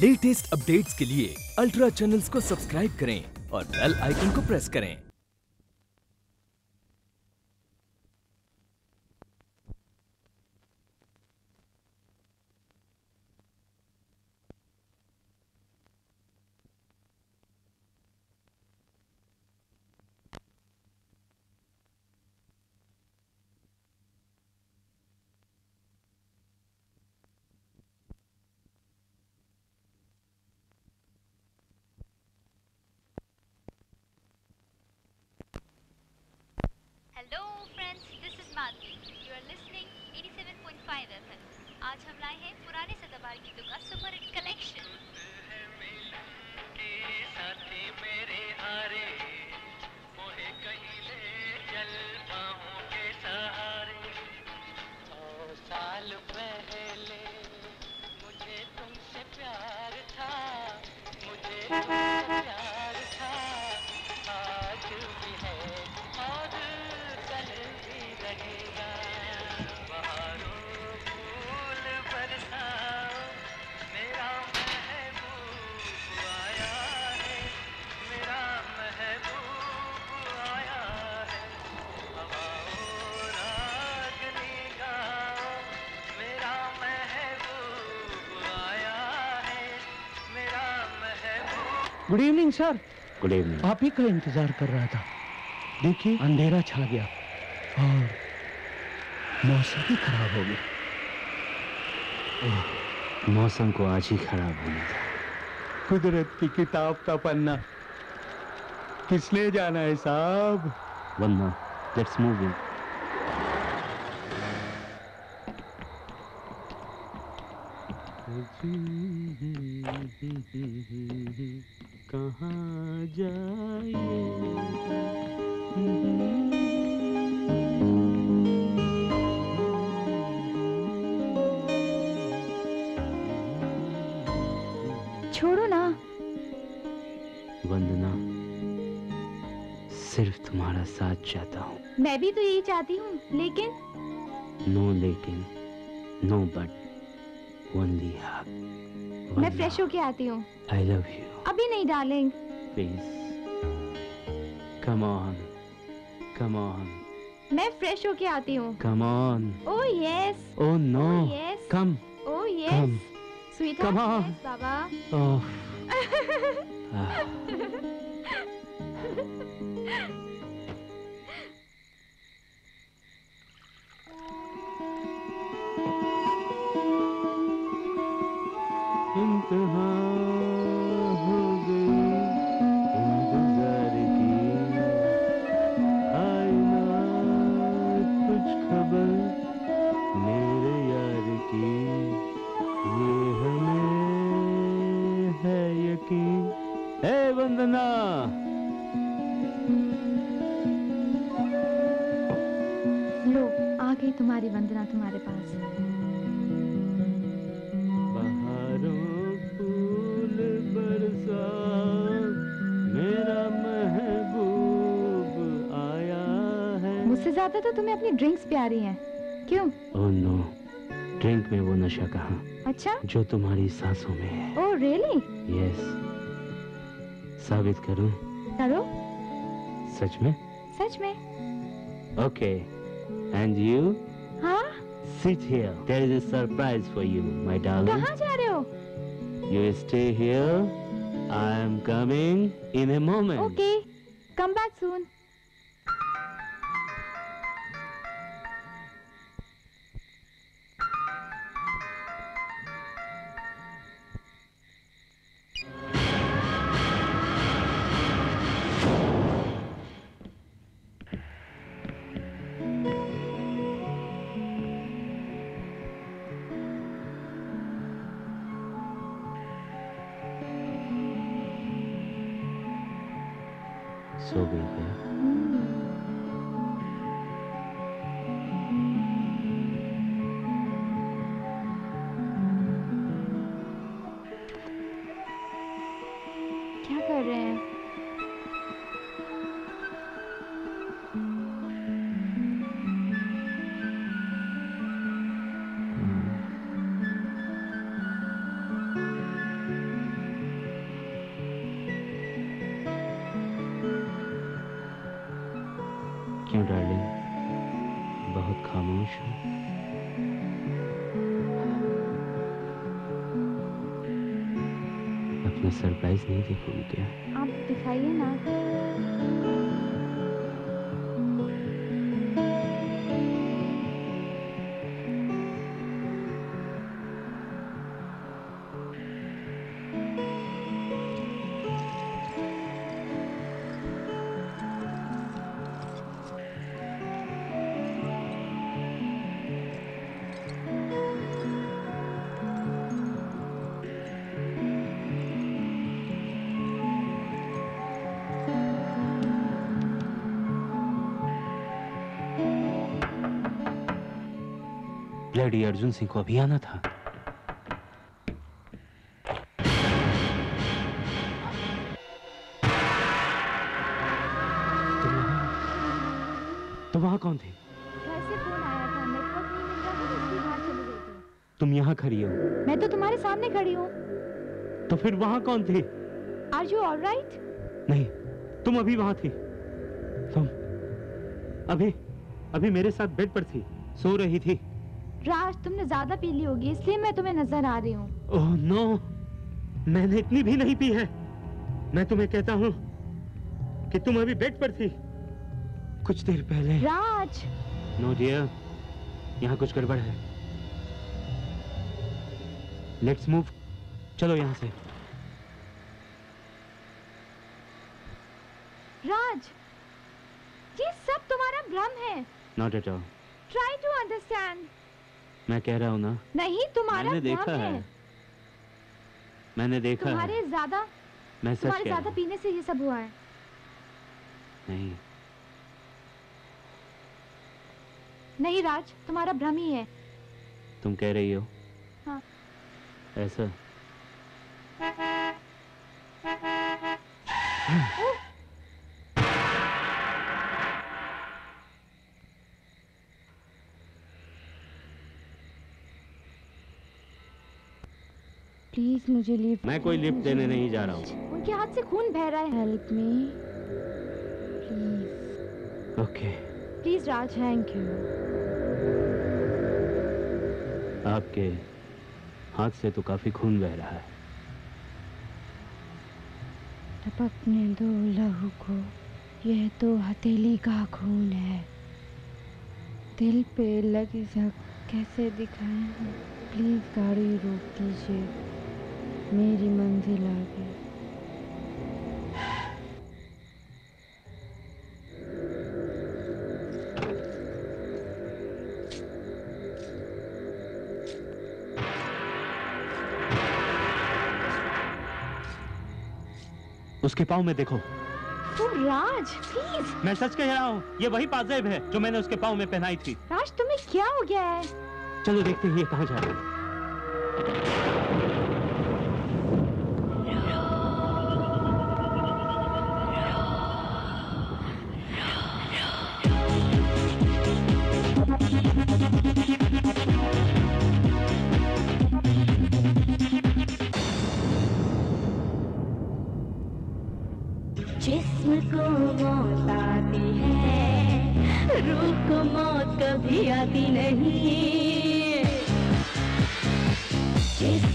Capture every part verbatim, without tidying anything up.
Latest updates के लिए ultra channels को सब्सक्राइब करें और बेल आइकन को प्रेस करें। Hello friends, this is Madhavi. You are listening सत्तासी पॉइंट फाइव एफएम। आज हम लाए हैं पुराने सदाबहार गीतों का सुपर हिट कलेक्शन। साल पहले मुझे तुमसे प्यार था, मुझे तुमसे प्यार था, आज भी है और कल भी रहेगा। बहारों फूल बरसाओ, मेरा महबूब आया है, मेरा महबूब आया है। हवाओं रागनी गाओ, मेरा महबूब आया है, मेरा महबूब। Good evening sir. Good evening. आप ही का इंतजार कर रहा था। देखिए अंधेरा छा गया और मौसम भी खराब हो गया। ओह, मौसम को आज ही खराब होना था। कुदरत की किताब का पन्ना किसने जाना है साहब। Wanna, let's move in. कहाँ जाए छोड़ो ना। वंदना, सिर्फ तुम्हारा साथ चाहता हूँ। मैं भी तो यही चाहती हूँ, लेकिन नो लेकिन, नो बट, ओनली हग। मैं फ्रेश होके आती हूँ। I love you. अभी नहीं darling. Please come on, come on. मैं फ्रेश होके आती हूँ। Come on. Oh yes. Oh no. Oh, yes. Come. Oh Come. Yes. Sweet Come on. Yes बाबा। ओह। आह। इंतहा हो गई इंतजार की, आए ना कुछ खबर मेरे यार की, ये हमें है यकीन। हे वंदना, लो आ गई तुम्हारी वंदना तुम्हारे पास। बहारों फूल बरसाओ, मेरा महबूब आया है। मुझसे ज्यादा तो तुम्हें अपनी ड्रिंक्स प्यारी हैं। क्यों? ओह नो, ड्रिंक में वो नशा कहाँ अच्छा। जो तुम्हारी सांसों में है। Oh really? यस, साबित करूं? करो। सच में? सच में। ओके, एंड यू हाँ? sit here, there is a surprise for you, my darling. कहाँ जा रहे हो? You stay here, I am coming in a moment. Okay, come back soon. सो गई है। क्या कर रहे हैं? खामोश हूँ। अपना सरप्राइज नहीं देखोगी क्या? आप दिखाइए ना। ब्लडी अर्जुन सिंह को अभी आना था। तो वहां कौन थे? घर से फोन आया था, नेटवर्क नहीं मिल रहा था तो इसलिए बाहर चली गई थी। तुम यहाँ खड़ी हो? मैं तो तुम्हारे सामने खड़ी हूँ। तो फिर वहां कौन थे? Are you alright? नहीं, तुम अभी वहां थी। तुम अभी अभी मेरे साथ बेड पर थी, सो रही थी। राज, तुमने ज्यादा पी ली होगी इसलिए मैं तुम्हें नजर आ रही हूँ। ओह नो, मैंने इतनी भी नहीं पी है। मैं तुम्हें कहता हूँ कि तुम अभी बेड पर थी कुछ देर पहले। राज! नो डियर, यहाँ कुछ गड़बड़ है। लेट्स मूव, चलो यहाँ से। राज, ये सब तुम्हारा भ्रम है। Not at all. Try to understand. मैं कह रहा हूँ ना, नहीं, तुम्हारा मैंने देखा भ्रम है, है। मैंने देखा तुम्हारे है। ज्यादा मैं सच तुम्हारे कह रहा ज्यादा हूँ। पीने से ये सब हुआ है। नहीं नहीं राज, तुम्हारा भ्रम ही है। तुम कह रही हो? हाँ। ऐसा? प्लीज मुझे लिफ्ट। मैं कोई लिफ्ट देने नहीं जा रहा हूँ। उनके हाथ से खून बह रहा है। Help me please. Okay. Please Raj, thank you. आपके हाथ से तो काफी खून बह रहा है। टपकने दो लहू को, यह तो हथेली का खून है। दिल पे लगी जख्म कैसे दिखाएं? प्लीज गाड़ी रोक दीजिए, मेरी मंजिल आ गई। उसके पाँव में देखो। Oh Raj, please. मैं सच कह रहा हूँ, ये वही पाजेब है जो मैंने उसके पाँव में पहनाई थी। राज, तुम्हें क्या हो गया है? चलो देखते हैं ये कहाँ जा रहा है। जिस्म को मौत आती है, रूह को मौत कभी आती नहीं। जिस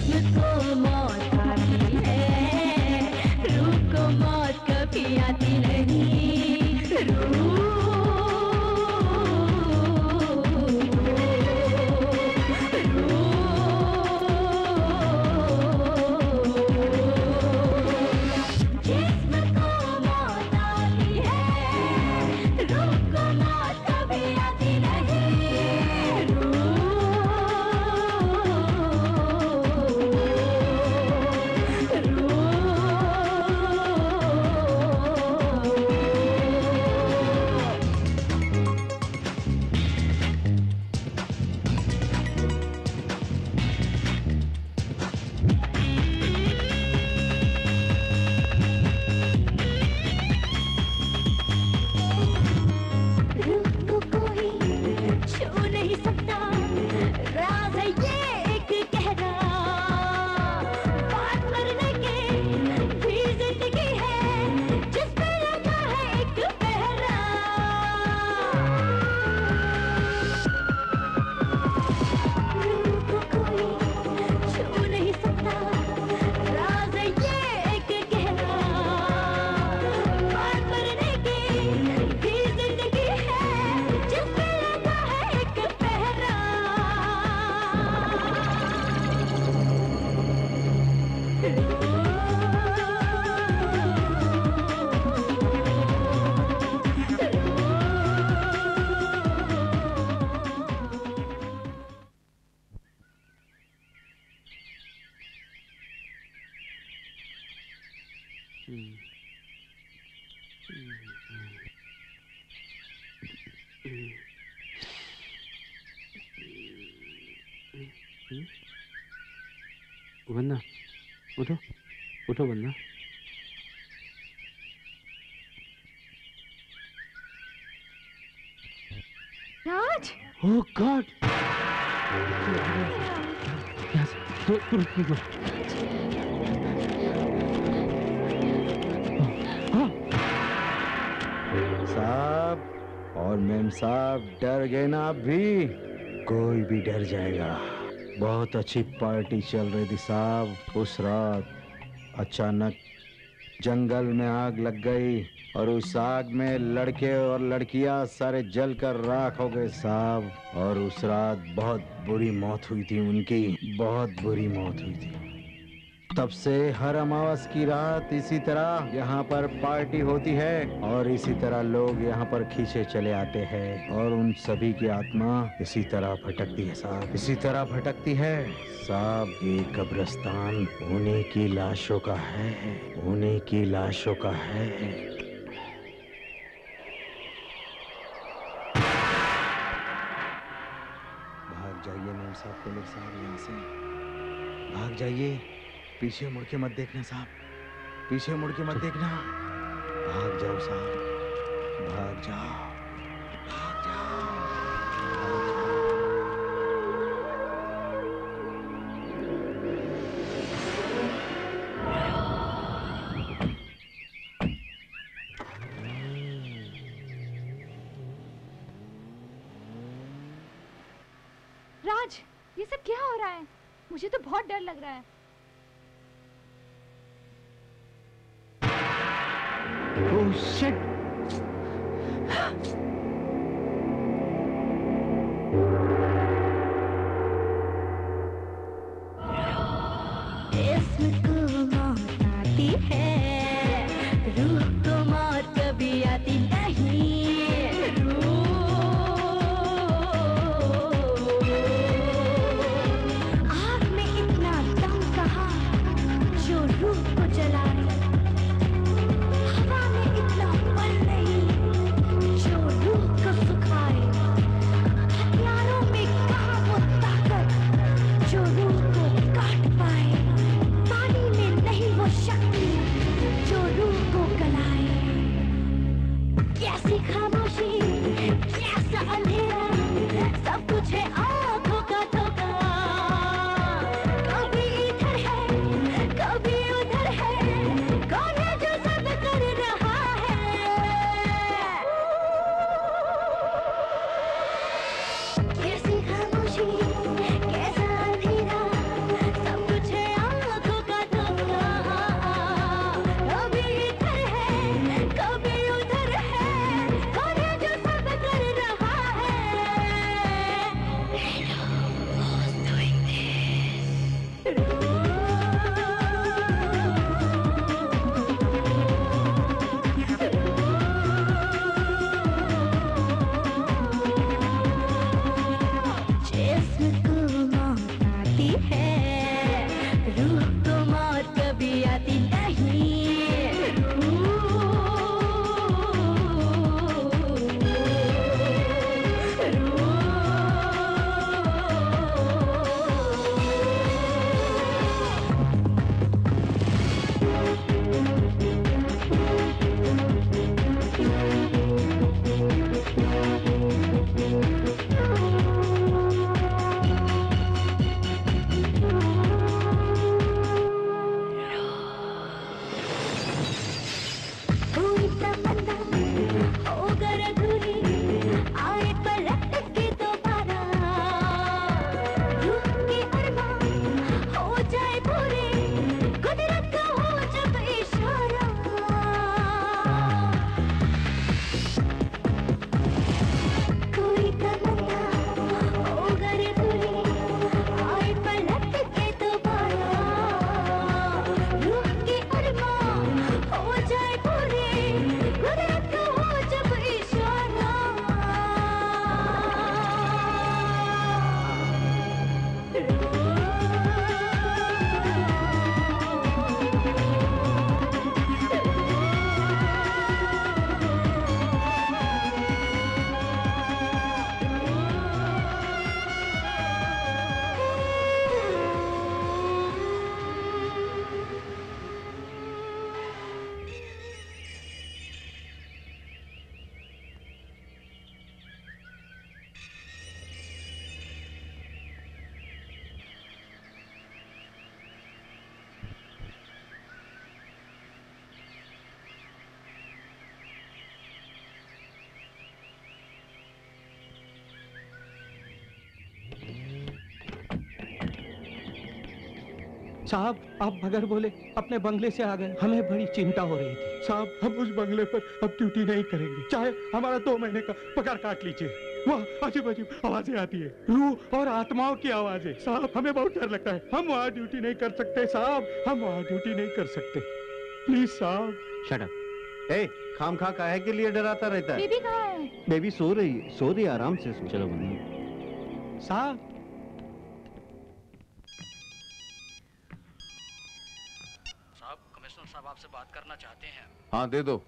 वन्ना, उठो, उठो वन्ना। राज! ओह गॉड! यहाँ से, तु- तुरंत निकलो। साहब और मैम साहब डर गए ना आप भी? कोई भी डर जाएगा। बहुत अच्छी पार्टी चल रही थी साहब। उस रात अचानक जंगल में आग लग गई और उस आग में लड़के और लड़कियां सारे जल कर राख हो गए साहब। और उस रात बहुत बुरी मौत हुई थी उनकी, बहुत बुरी मौत हुई थी। तब से हर अमावस की रात इसी तरह यहाँ पर पार्टी होती है और इसी तरह लोग यहाँ पर खींचे चले आते हैं और उन सभी की आत्मा इसी तरह भटकती है साहब, इसी तरह भटकती है साहब। ये कब्रिस्तान उन्हीं की लाशों का है, उन्हीं की लाशों का है। भाग जाइए मैम साहब, पुलिस साहब यहाँ से भाग जाइए। पीछे मुड़ के मत देखना साहब, पीछे मुड़ के मत देखना। भाग जाओ साहब, भाग जाओ, भाग जाओ, भाग जाओ। राज, ये सब क्या हो रहा है? मुझे तो बहुत डर लग रहा है। Oh shit! जिस्म को मौत आती है, रूह को मौत कभी आती नहीं। रूह आग में इतना दम कहाँ जो रूह को जलाए, हवा में इतना साहब आप बगैर बोले अपने बंगले से आ गए, हमें बड़ी चिंता हो रही थी। साहब हम उस बंगले पर अब ड्यूटी नहीं करेंगे, चाहे हमारा दो महीने का पगार काट लीजिए। वहाँ अजीब अजीब आवाजें आती है, रूह और आत्माओं की आवाजें। साहब हमें बहुत डर लगता है, हम वहाँ ड्यूटी नहीं कर सकते साहब, हम वहाँ ड्यूटी नहीं कर सकते, प्लीज साहब। Shut up. ए, खाम खा काहे के लिए डराता रहता है? बेबी कहाँ है? बेबी सो रही है, सो रही है, आराम से सो। चलो बंदी। साहब साहब कमिश्नर साहब आपसे बात करना चाहते हैं। हाँ दे दो।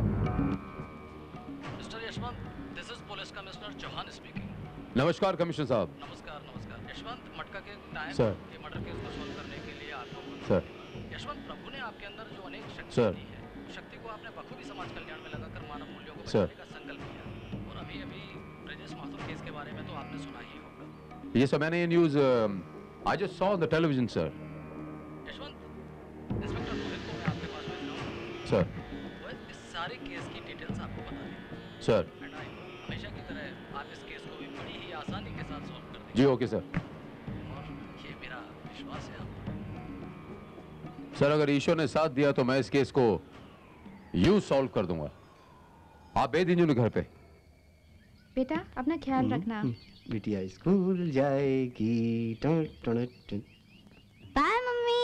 Mister Yashwant, this is police commissioner Chauhan speaking. नमस्कार कमिश्नर साहब। नमस्कार नमस्कार। यशवंत, मटका के टाइम सर। के मर्डर केस को सॉल्व करने के लिए आपको सर। यशवंत, प्रभु ने आपके अंदर जो अनेक शक्ति सर। दी है, उस शक्ति को आपने बखूबी समाज कल्याण में लगाकर मानव मूल्यों को सर। बचाने का संकल्प किया। और अभी अभी ब्रजेश माथुर केस के बारे में तो आपने सुना ही होगा। ये सर मैंने ये news I just saw on the television sir. Yashwant, inspector Rohit को मैं आपके पास भेज रहा हूँ। सर। वो इस सारे केस की डिटेल्स आपको बता देंगे। सर। एंड आई हमेशा की तरह आप इस केस को भी बड़ी ही आसानी के साथ सॉल्व कर देंगे। जी ओके सर। और ये मेरा विश्वास है आपको। सर अगर ईश्वर ने साथ दिया तो मैं इस केस को यूं सॉल्व कर दूंगा। आप भेज दीजिए उन्हें घर पे। बेटा अपना ख्याल रखना। बिटिया स्कूल जाएगी। टन टन टन। Bye mummy.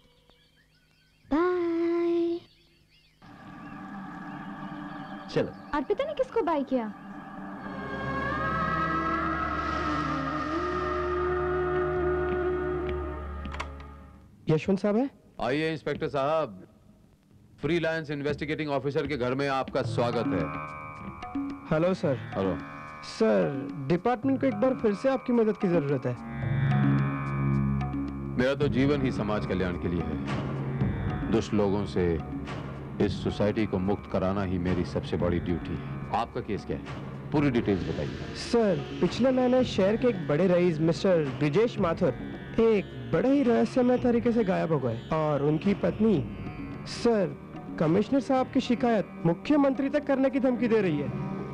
बाय। चलो। अर्पिता ने किसको बाय किया? यशवंत साहब है? आइए इंस्पेक्टर साहब, फ्रीलांस इन्वेस्टिगेटिंग ऑफिसर के घर में आपका स्वागत है। Hello sir. Hello sir, department को एक बार फिर से आपकी मदद की जरूरत है। मेरा तो जीवन ही समाज कल्याण के लिए है। दुष्ट लोगों से इस सोसाइटी को मुक्त कराना ही मेरी सबसे बड़ी ड्यूटी है। आपका केस क्या है? पूरी डिटेल्स बताइए। सर, पिछले महीने शहर के एक बड़े रईस मिस्टर ब्रजेश माथुर एक बड़े ही रहस्यमय तरीके से गायब हो गए और उनकी पत्नी सर कमिश्नर साहब की शिकायत मुख्यमंत्री तक करने की धमकी दे रही है।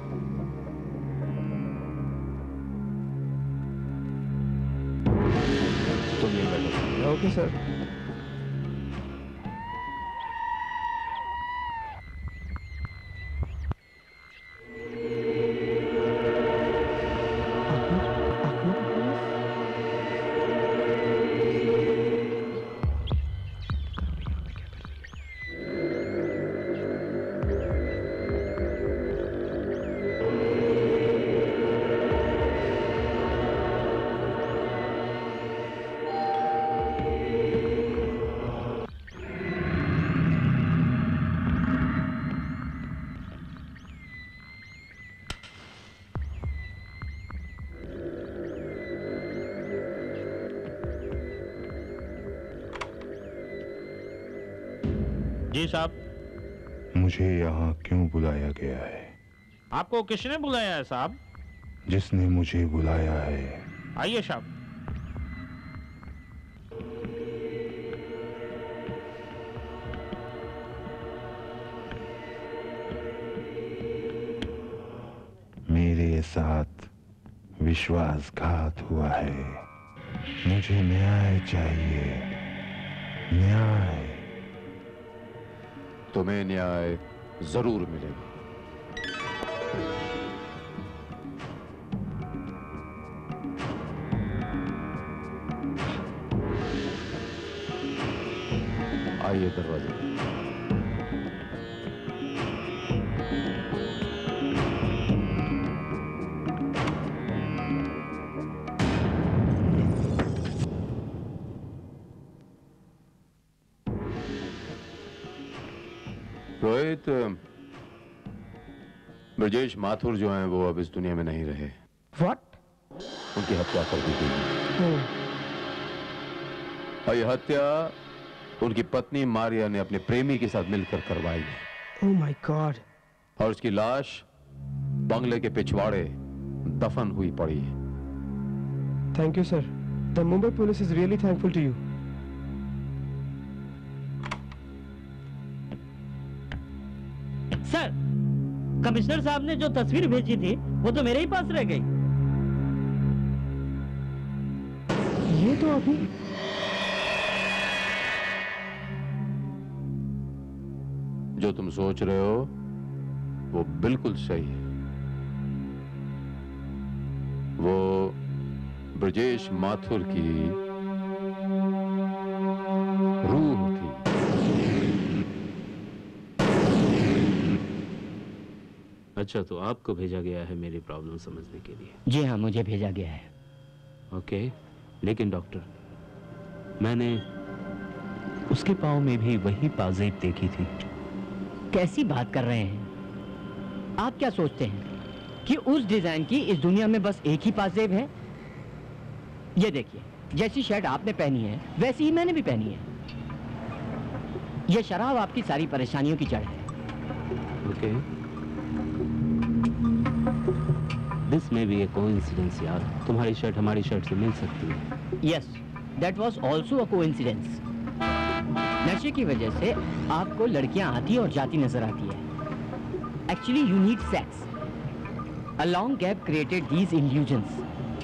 तुम यहीं बैठो। Okay sir. जी साहब। मुझे यहाँ क्यों बुलाया गया है? आपको किसने बुलाया है साहब? जिसने मुझे बुलाया है। आइए साहब। मेरे साथ विश्वासघात हुआ है। मुझे न्याय चाहिए, न्याय। तुम्हें न्याय जरूर मिलेगा। आइए दरवाजे। रोहित, ब्रजेश माथुर जो हैं वो अब इस दुनिया में नहीं रहे। What? उनकी हत्या कर दी गई। और ये हत्या उनकी पत्नी मारिया ने अपने प्रेमी के साथ मिलकर करवाई है। Oh my God. और उसकी लाश बंगले के पिछवाड़े दफन हुई पड़ी है। Thank you, sir. The Mumbai police is really thankful to you. Sir, commissioner साहब ने जो तस्वीर भेजी थी वो तो मेरे ही पास रह गई। ये तो अभी जो तुम सोच रहे हो वो बिल्कुल सही है। वो ब्रजेश माथुर की रूह थी। अच्छा, तो आपको भेजा गया है मेरी प्रॉब्लम समझने के लिए? जी हाँ, मुझे भेजा गया है। ओके, लेकिन डॉक्टर, मैंने उसके पाँव में भी वही पाजेब देखी थी। कैसी बात कर रहे हैं आप? क्या सोचते हैं कि उस डिजाइन की इस दुनिया में बस एक ही पाजेब है? ये देखिए, जैसी शर्ट आपने पहनी है वैसी ही मैंने भी पहनी है। ये शराब आपकी सारी परेशानियों की जड़ है। ओके, दिस में भी ए कोइंसिडेंस यार। तुम्हारी शर्ट हमारी शर्ट से मिल सकती है। Yes, that was also a coincidence. नशे की वजह से आपको लड़कियां आती और जाती नजर आती है। Actually you need sex. A long gap created these illusions.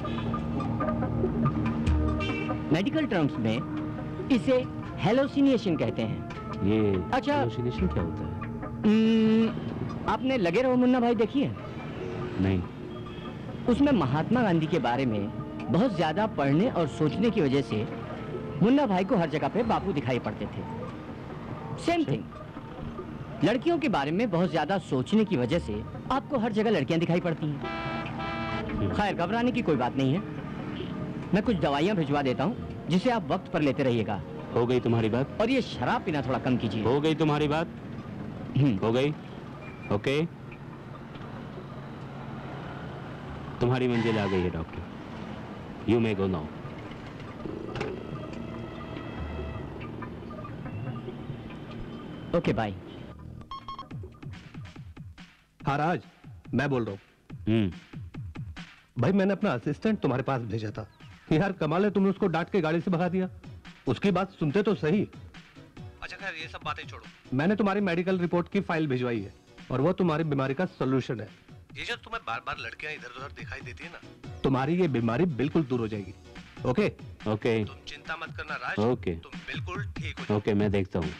Medical terms में इसे हेलोसिनेशन कहते हैं। ये अच्छा, हेलोसिनेशन क्या होता है? हम्म, आपने लगे रहो मुन्ना भाई देखी है? नहीं। उसमें महात्मा गांधी के बारे में बहुत ज्यादा पढ़ने और सोचने की वजह से मुन्ना भाई को हर जगह पे बापू दिखाई पड़ते थे। सेम थिंग, लड़कियों के बारे में बहुत ज्यादा सोचने की वजह से आपको हर जगह लड़कियां दिखाई पड़ती हैं। खैर, घबराने की कोई बात नहीं है। मैं कुछ दवाइयां भिजवा देता हूँ जिसे आप वक्त पर लेते रहिएगा। हो गई तुम्हारी बात? और ये शराब पीना थोड़ा कम कीजिए। हो गई तुम्हारी बात? हो गई? ओके, तुम्हारी मंजिल आ गई है doctor. You may go now. Okay, bye. हाँ राज, मैं बोल रहा हूँ। भाई, मैंने अपना असिस्टेंट तुम्हारे पास भेजा था। यार कमाल है, तुमने उसको डांट के गाड़ी से भगा दिया। उसकी बात सुनते तो सही। अच्छा खैर, ये सब बातें छोड़ो। मैंने तुम्हारी मेडिकल रिपोर्ट की फाइल भिजवाई है और वो तुम्हारी बीमारी का सोल्यूशन है। ये जो तुम्हें बार बार लड़कियां इधर उधर दिखाई देती है ना, तुम्हारी ये बीमारी बिल्कुल दूर हो जाएगी। ओके ओके, तुम चिंता मत करना राज। ओके, तुम बिल्कुल ठीक हो। ओके, मैं देखता हूँ।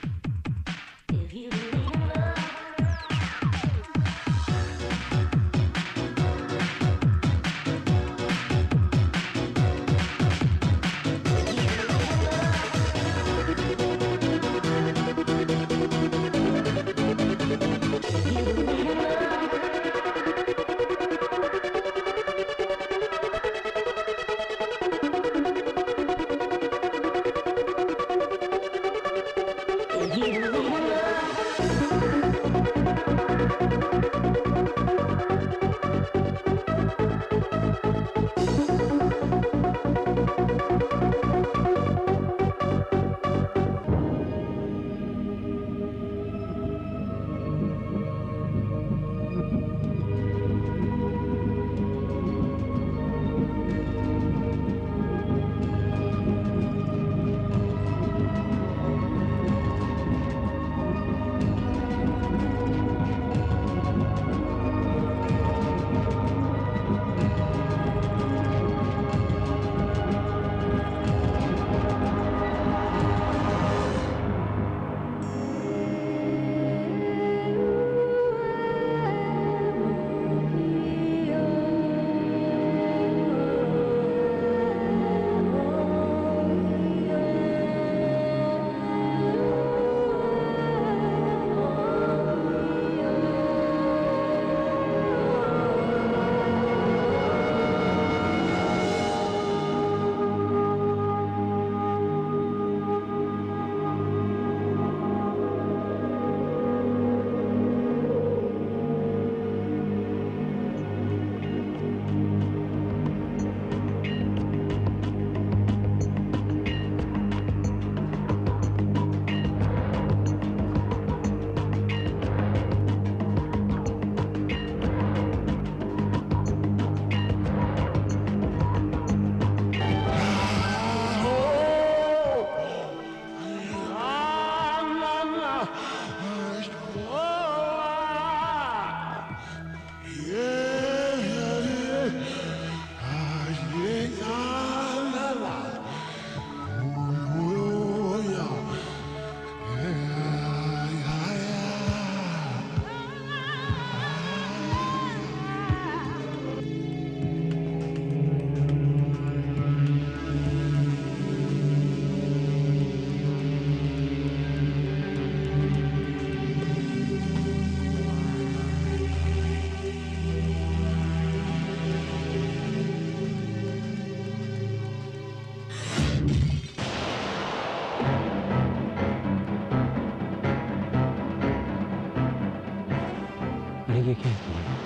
ये क्या है?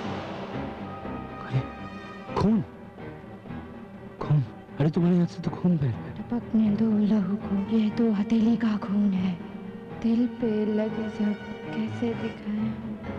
अरे खून खून, अरे तुम्हारे हाथ से तो खून बह रहा है। टपकने दो लहू को, ये तो हथेली का खून है। दिल पे लगे जब कैसे दिखाएं।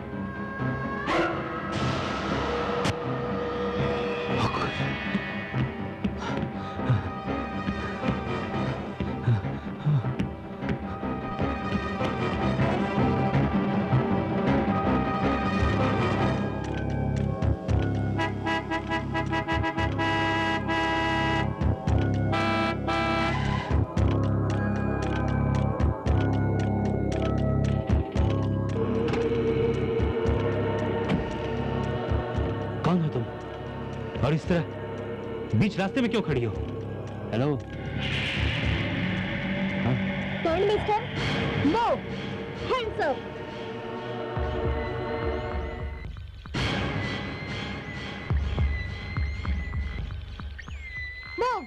कौन हो तुम? और इस तरह बीच रास्ते में क्यों खड़ी हो? Hello, turn mister, no, hands up. Move.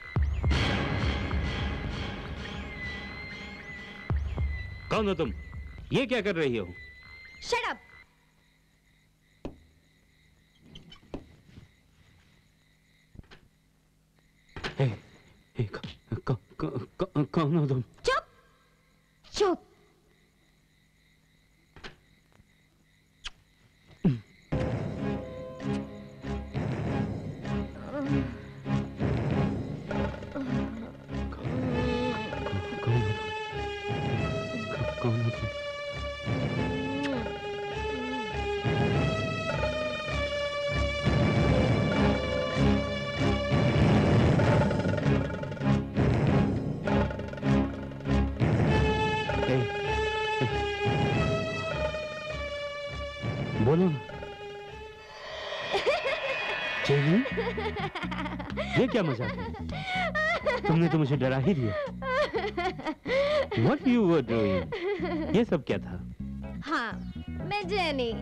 कौन हो तुम? ये क्या कर रही हो? Shut up. ए, ए, क- क- क- क- कौन हो तुम? चुप चुप। कौन हो तुम? क- कौन हो तुम? ए, ए, बोलो ना। जेनी, ये क्या मजाक है? तुमने तो मुझे डरा ही दिया। What you were doing? ये सब क्या था? हाँ, मैं जेनी।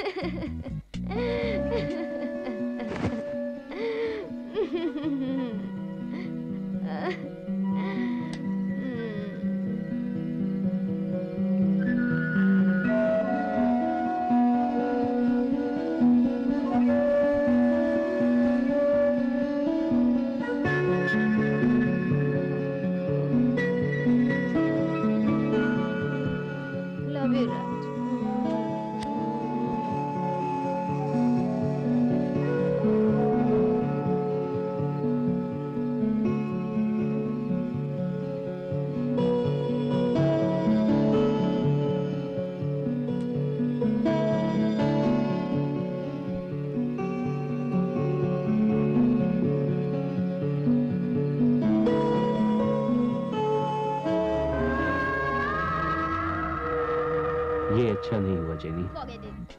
Love you, Raj. ये अच्छा नहीं हुआ जेनी। Forget it.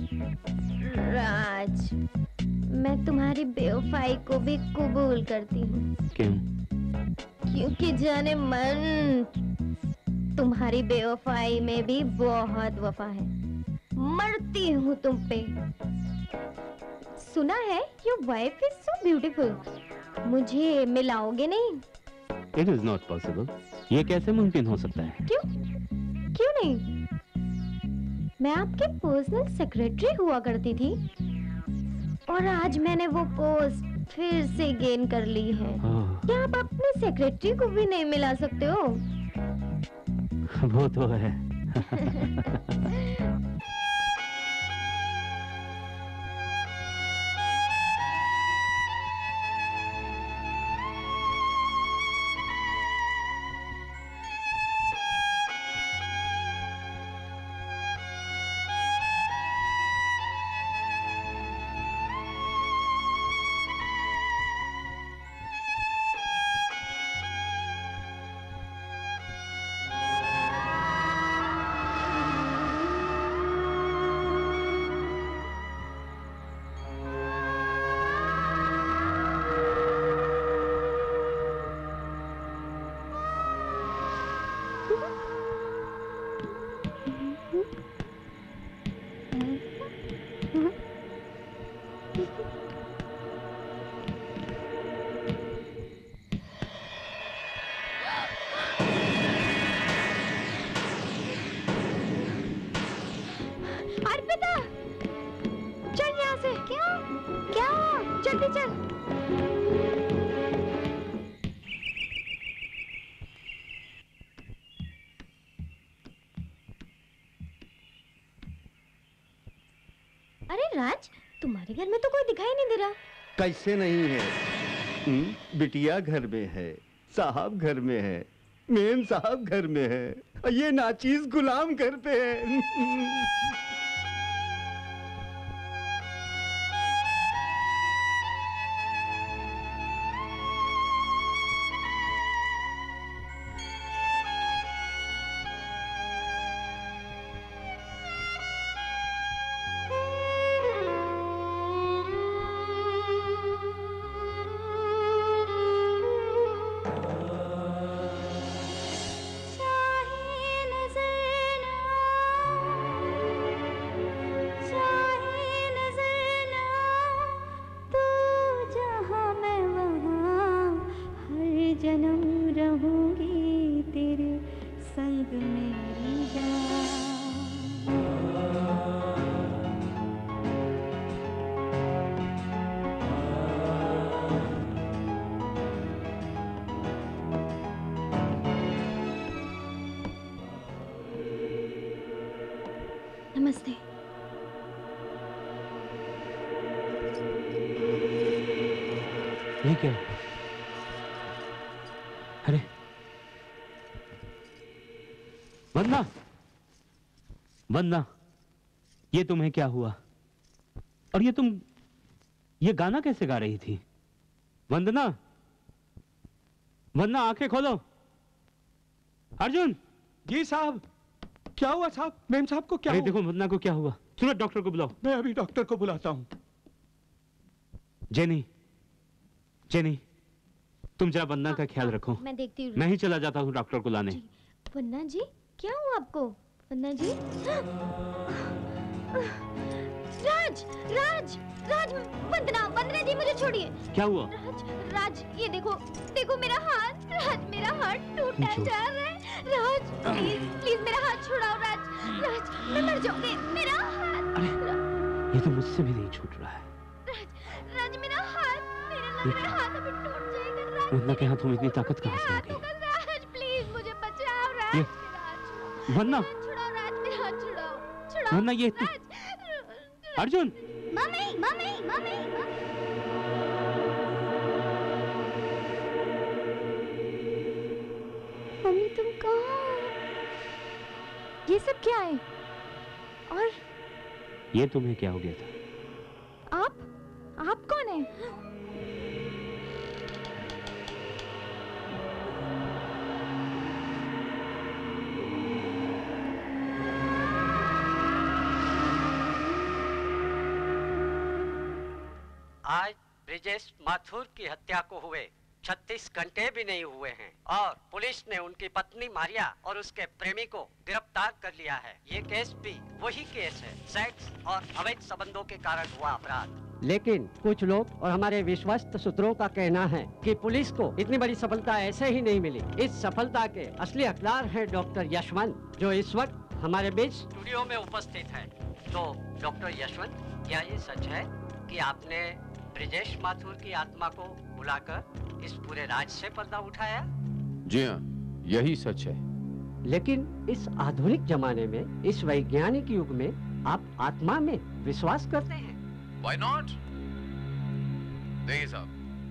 राज, मैं तुम्हारी बेवफाई को भी कबूल करती हूँ, क्यों? क्योंकि जाने मन तुम्हारी बेवफाई में भी बहुत वफा है। मरती हूँ तुम पे। सुना है your wife is so beautiful. मुझे मिलाओगे नहीं? It is not possible. ये कैसे मुमकिन हो सकता है? क्यों क्यों नहीं? मैं आपके पर्सनल सेक्रेटरी हुआ करती थी और आज मैंने वो पोस्ट फिर से गेन कर ली है। हाँ। क्या आप अपने सेक्रेटरी को भी नहीं मिला सकते हो? वो तो है। जल्दी चल। अरे राज, तुम्हारे घर में तो कोई दिखाई नहीं दे रहा। कैसे नहीं है? हुँ? बिटिया घर में है, साहब घर में है, मेम साहब घर में है, ये नाचीज गुलाम घर पे है। नमस्ते। ये क्या? अरे वंदना, वंदना, ये तुम्हें क्या हुआ? और ये तुम ये गाना कैसे गा रही थी? वंदना, वंदना आंखें खोलो। अर्जुन। जी साहब। क्या हुआ साहब? मेम साहब को क्या अरे हुआ? देखो वंदना को क्या हुआ। सुनो डॉक्टर को बुलाओ। मैं अभी डॉक्टर को बुलाता हूँ। जेनी, जेनी, तुम जरा वंदना का ख्याल रखो। मैं देखती हूँ। मैं ही चला जाता हूँ डॉक्टर को लाने। वंदना जी, क्या हुआ आपको? वंदना जी? राज, राज, राज, वंदना, वंदना जी मुझे छोड़िए। क्या हुआ? राज, राज, ये देखो, देखो मेरा हाथ, राज मेरा हाथ टूटा जा रहा है। राज, प्लीज, प्लीज मेरा हाथ छुड़ाओ राज, राज, मैं मर जाऊंगी, मेरा हाथ। अरे, ये तो मुझसे भी नहीं छूट रहा है। राज, राज मेरा हाथ, मेरा लग रहा है हाथ अभी टूट जाएगा राज। वंदना के हाथों में इतनी ताकत कहाँ से आ गई? राज, प्लीज मुझे बचाओ राज। ये वंदना, छुड़ाओ राज, मेरा हाथ छुड़ाओ, छुड़ाओ। वंदना ये तु... Arjun. Mummy, mummy, mummy, mummy तुम कहाँ? ये सब क्या है? और ये तुम्हें क्या हो गया था? आप आप कौन है? आज ब्रिजेश माथुर की हत्या को हुए छत्तीस घंटे भी नहीं हुए हैं और पुलिस ने उनकी पत्नी मारिया और उसके प्रेमी को गिरफ्तार कर लिया है। ये केस भी वही केस है, सेक्स और अवैध संबंधों के कारण हुआ अपराध। लेकिन कुछ लोग और हमारे विश्वस्त सूत्रों का कहना है कि पुलिस को इतनी बड़ी सफलता ऐसे ही नहीं मिली। इस सफलता के असली हकदार है डॉक्टर यशवंत, जो इस वक्त हमारे बीच स्टूडियो में उपस्थित है। तो डॉक्टर यशवंत, क्या ये सच है कि आपने ब्रिजेश माथुर की आत्मा को बुलाकर इस पूरे राज से पर्दा उठाया? जी हाँ, यही सच है। लेकिन इस आधुनिक जमाने में, इस वैज्ञानिक युग में आप आत्मा में विश्वास करते हैं? Why not? देखिए साहब,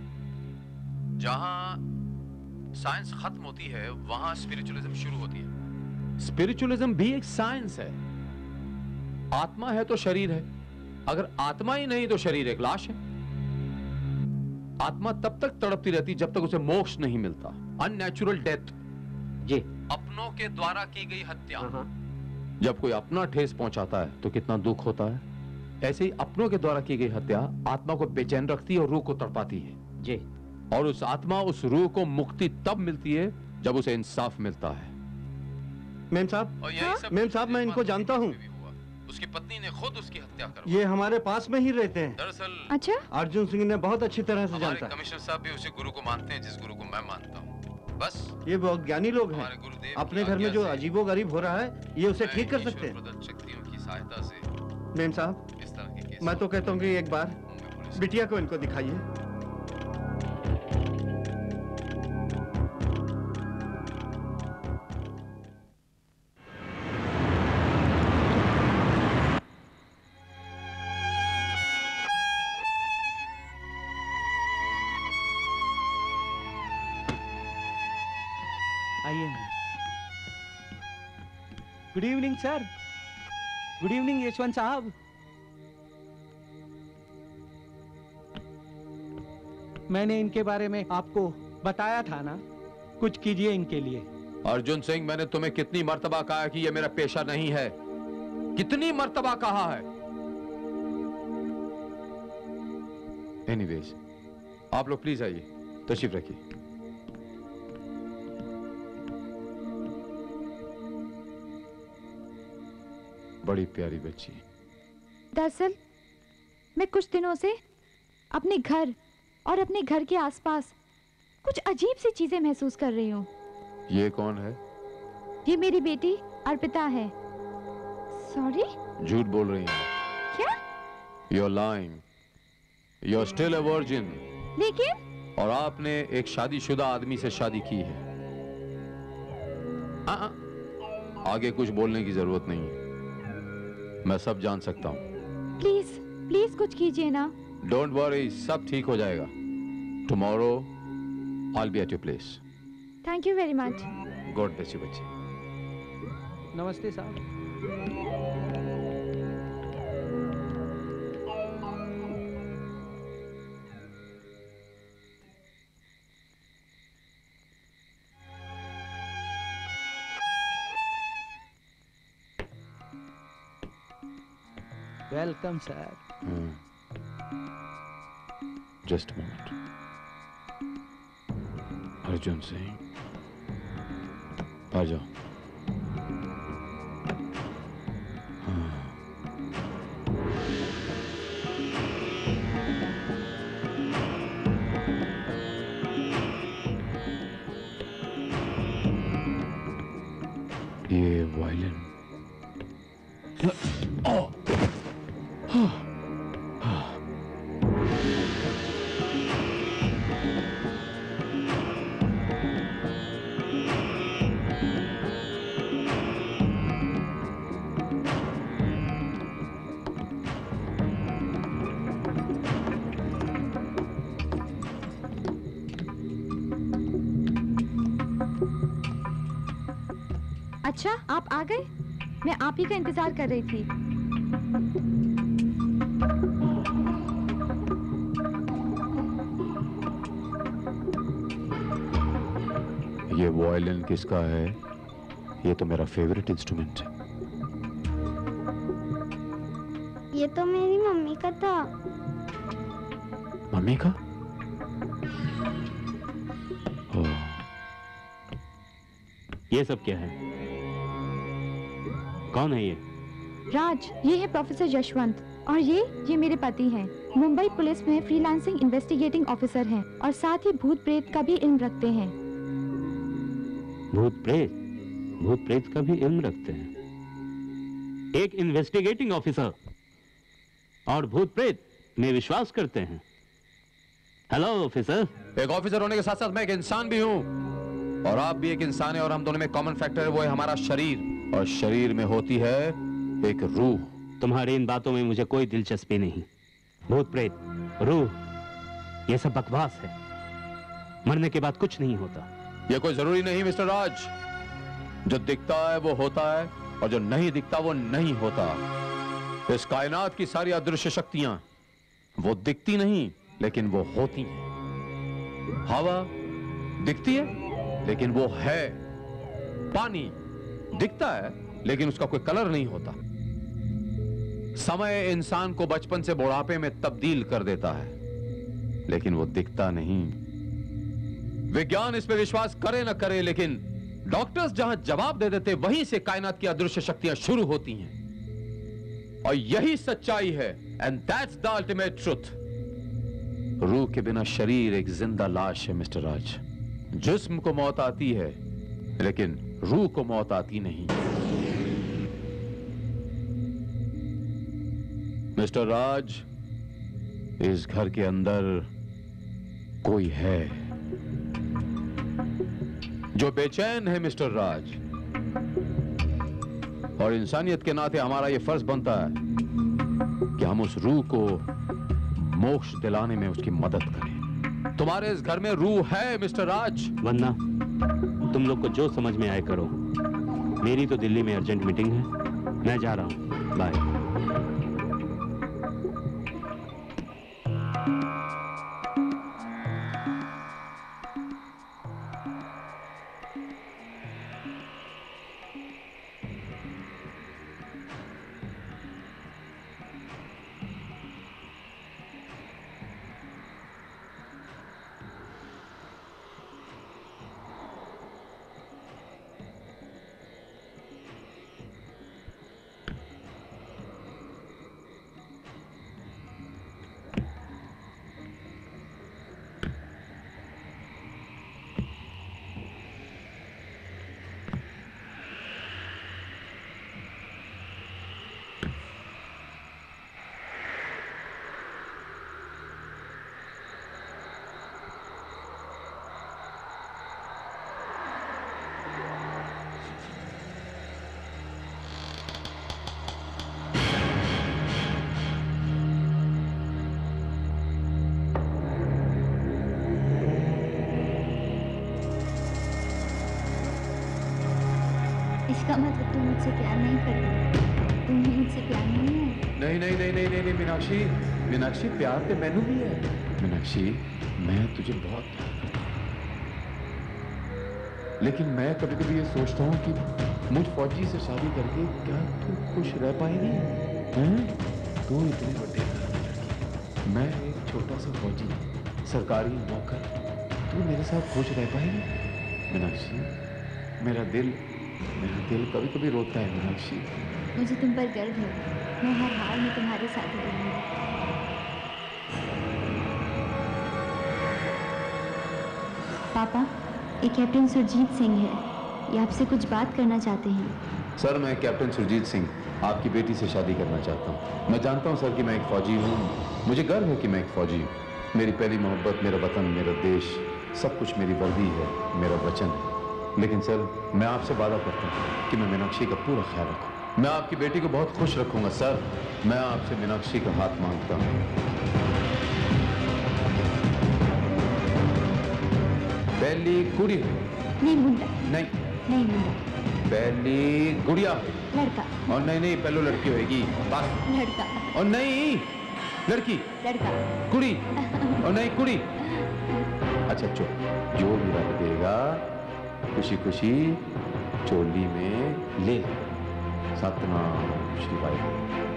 जहां साइंस खत्म होती है वहां स्पिरिचुअलिज्म शुरू होती है। स्पिरिचुअलिज्म भी एक साइंस है। आत्मा है तो शरीर है, अगर आत्मा ही नहीं तो शरीर एक लाश है। आत्मा तब तक तड़पती रहती जब तक उसे मोक्ष नहीं मिलता। अननेचुरल डेथ, जी, अपनों के द्वारा की गई हत्या। जब कोई अपना ठेस पहुंचाता है तो कितना दुख होता है। ऐसे ही अपनों के द्वारा की गई हत्या आत्मा को बेचैन रखती है और रूह को तड़पाती है। जी। और उस आत्मा, उस रूह को मुक्ति तब मिलती है जब उसे इंसाफ मिलता है। मेम साहब, मेम साहब, मैं इनको जानता हूँ। उसकी पत्नी ने खुद उसकी हत्या करवाई। ये हमारे पास में ही रहते हैं। दरअसल अच्छा, अर्जुन सिंह ने बहुत अच्छी तरह से जानता है। कमिश्नर साहब भी उसी गुरु को मानते हैं जिस गुरु को मैं मानता हूँ। बस ये बहुत ज्ञानी लोग हैं। अपने घर में जो अजीबोगरीब हो रहा है ये उसे ठीक कर सकते हैं। शक्तियों की सहायता से मेम साहब, इस तरह के केस मैं तो कहता हूँ कि एक बार बिटिया को इनको दिखाइए। आइए। Good evening sir. Good evening Yashwant साहब। मैंने इनके बारे में आपको बताया था ना, कुछ कीजिए इनके लिए। अर्जुन सिंह, मैंने तुम्हें कितनी मर्तबा कहा कि यह मेरा पेशा नहीं है? कितनी मर्तबा कहा है? एनीवेज, आप लोग प्लीज आइए, तशरीफ रखिए। बड़ी प्यारी बच्ची। दरअसल मैं कुछ दिनों से अपने घर और अपने घर के आसपास कुछ अजीब सी चीजें महसूस कर रही हूँ। ये कौन है? ये मेरी बेटी अर्पिता है। सॉरी? झूठ बोल रही हैं। क्या? You're lying. You're still a virgin. लेकिन? और आपने एक शादीशुदा आदमी से शादी की है। आ, आ, आगे कुछ बोलने की जरूरत नहीं है, मैं सब जान सकता हूँ। प्लीज प्लीज कुछ कीजिए ना। डोंट वरी, सब ठीक हो जाएगा। Tomorrow I'll be at your place. Thank you very much. God bless you बच्चे। नमस्ते साहब। Welcome sir. Just moment. Arjun Singh, आ जाओ। ये वायलिन। अच्छा, आप आ गए? मैं आप ही का इंतजार कर रही थी। ये वायलिन किसका है? ये तो मेरा फेवरेट इंस्ट्रूमेंट है। ये तो मेरी मम्मी का था। मम्मी का? ओह। ये सब क्या है? कौन है ये? राज, ये है प्रोफेसर यशवंत और ये ये मेरे पति हैं। मुंबई पुलिस में फ्रीलांसिंग इन्वेस्टिगेटिंग ऑफिसर हैं और साथ ही भूत प्रेत का भी इल्म रखते हैं। भूत प्रेत? भूत प्रेत का भी इल्म रखते हैं? एक इन्वेस्टिगेटिंग ऑफिसर और भूत प्रेत में विश्वास करते हैं? Hello officer. एक ऑफिसर होने के साथ साथ मैं एक इंसान भी हूँ और आप भी एक इंसान है और हम दोनों में कॉमन फैक्टर है, वो है हमारा शरीर। और शरीर में होती है एक रूह। तुम्हारी इन बातों में मुझे कोई दिलचस्पी नहीं। भूत प्रेत, रूह, ये सब बकवास है। मरने के बाद कुछ नहीं होता। ये कोई जरूरी नहीं मिस्टर राज। जो दिखता है वो होता है और जो नहीं दिखता वो नहीं होता। इस कायनात की सारी अदृश्य शक्तियां वो दिखती नहीं लेकिन वो होती हैं। हवा दिखती है लेकिन वो है। पानी दिखता है लेकिन उसका कोई कलर नहीं होता। समय इंसान को बचपन से बुढ़ापे में तब्दील कर देता है लेकिन वो दिखता नहीं। विज्ञान इस पे विश्वास करे ना करे लेकिन डॉक्टर्स जहां जवाब दे देते वहीं से कायनात की अदृश्य शक्तियां शुरू होती हैं और यही सच्चाई है। And that's the ultimate truth. रूह के बिना शरीर एक जिंदा लाश है मिस्टर राज। जिस्म को मौत आती है लेकिन रूह को मौत आती नहीं। मिस्टर राज, इस घर के अंदर कोई है जो बेचैन है मिस्टर राज, और इंसानियत के नाते हमारा यह फर्ज बनता है कि हम उस रूह को मोक्ष दिलाने में उसकी मदद करें। तुम्हारे इस घर में रूह है मिस्टर राज? वन्ना, तुम लोग को जो समझ में आए करो। मेरी तो दिल्ली में अर्जेंट मीटिंग है, मैं जा रहा हूं। बाय। इसका मतलब तुम मुझसे प्यार नहीं करोगे? तुम्हें मुझसे प्यार नहीं है? नहीं नहीं नहीं नहीं नहीं, नहीं मीनाक्षी, मीनाक्षी प्यार तो मैनू भी है। मीनाक्षी, मैं तुझे बहुत प्यार करता हूं, लेकिन मैं कभी कभी ये सोचता हूँ कि मुझ फौजी से शादी करके क्या तू खुश रह पाएगी? हैं? तू इतने बड़े घर में लड़की, मैं एक छोटा सा फौजी, सरकारी नौकर, तू मेरे साथ खुश रह पाएगी? मीनाक्षी, मेरा दिल मेरा दिल कभी कभी रोता है मीनाक्षी। मुझे तुम पर गर्व है, मैं हर हाल में तुम्हारे साथ रहूंगी। पापा, ये कैप्टन सुरजीत सिंह है, ये आपसे कुछ बात करना चाहते हैं। सर, मैं कैप्टन सुरजीत सिंह आपकी बेटी से शादी करना चाहता हूँ। मैं जानता हूँ सर कि मैं एक फौजी हूँ, मुझे गर्व है कि मैं एक फौजी हूँ। मेरी पहली मोहब्बत, मेरा वतन, मेरा देश, सब कुछ मेरी वर्दी है, मेरा वचन है। लेकिन सर, मैं आपसे वादा करता हूँ कि मैं मीनाक्षी का पूरा ख्याल रखूँ। मैं आपकी बेटी को बहुत खुश रखूंगा सर। मैं आपसे मीनाक्षी का हाथ मांगता हूँ। पहली कुड़ी नहीं मुंडा, नहीं नहीं मुंडा, पहली गुड़िया लड़का, और नहीं नहीं पहले लड़की होगी बस। लड़का, और नहीं लड़की, लड़का, कुड़ी, और नहीं कुड़ी। अच्छा चो, जो भी रख देगा खुशी खुशी चोली में ले ले। सतनाम श्री वाहिगुरु।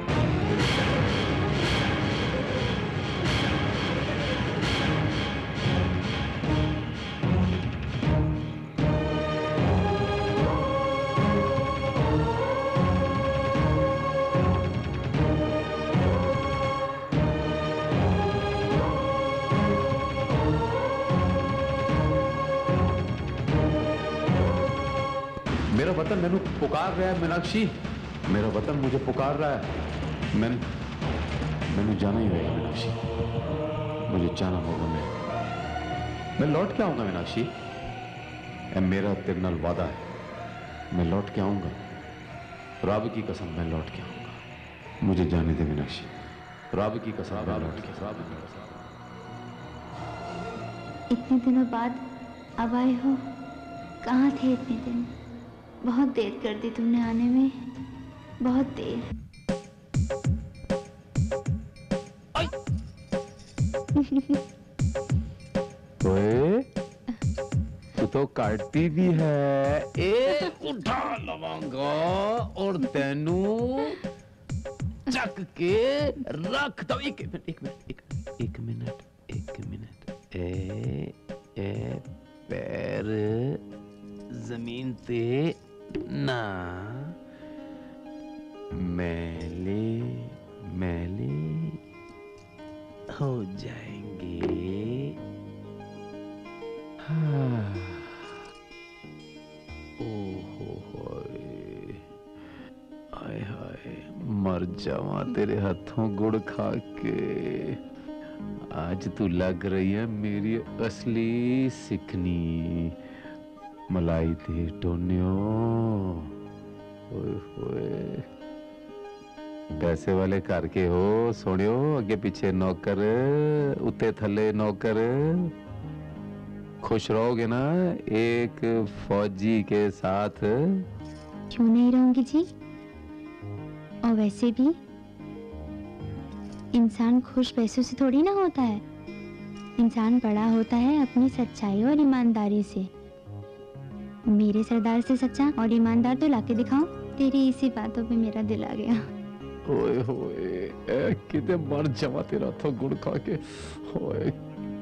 मेरा वतन मैनू पुकार रहा है मीनाक्षी, मेरा वतन मुझे पुकार रहा है। मैं मैनू जाना ही होगा मीनाक्षी, मुझे जाना होगा। मैं मैं लौट के आऊंगा मीनाक्षी, ए मेरा तेरे नाल वादा है, मैं लौट के आऊंगा। रब की कसम मैं लौट के आऊंगा, मुझे जाने दे मीनाक्षी। रब की कसम मैं लौट के। इतने दिनों बाद अब आए हो, कहाँ थे इतने दिन? बहुत देर कर दी तुमने आने में, बहुत देर। ओए, तू तो काटती भी है। ए उठा लवांगा और तेनू चक के रख दो। एक मिनट एक मिनट एक एक मिनट एक मिनट ए ए पैर जमीन पे ना, मैले मैले हो जाएंगे। हाँ। ओहो होए, आय हाय, मर जावा तेरे हाथों गुड़ खा के। आज तू लग रही है मेरी असली सिकनी। मलाई दे टोन्यो। ओए होए। पैसे वाले घर के हो सोनियो, अगे पीछे नौकर, उत्ते थले नौकर। खुश रहोगे ना एक फौजी के साथ? क्यों नहीं रहूंगी जी। और वैसे भी इंसान खुश पैसों से थोड़ी ना होता है। इंसान बड़ा होता है अपनी सच्चाई और ईमानदारी से। मेरे सरदार से सच्चा और ईमानदार तो लाके दिखाओ। तेरी इसी बातों पे मेरा दिल आ गया। ओए होए, ए किते मर जावा तेरा तो गुड़ खा के। ओए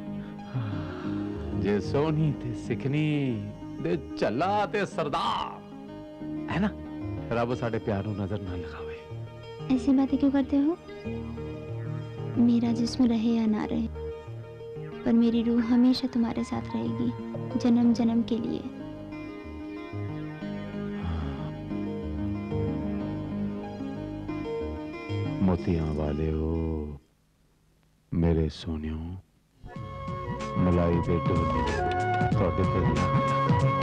जे सोनी ते सिकनी दे चला ते सरदार है ना। रब साडे प्यार नू नजर ना लगावे। ऐसी बातें क्यों करते हो? मेरा जिस्म रहे या ना रहे, पर मेरी रूह हमेशा तुम्हारे साथ रहेगी, जन्म जन्म के लिए। मोतियां वाले हो मेरे सोनियों, मलाई दे डोने थोड़े ते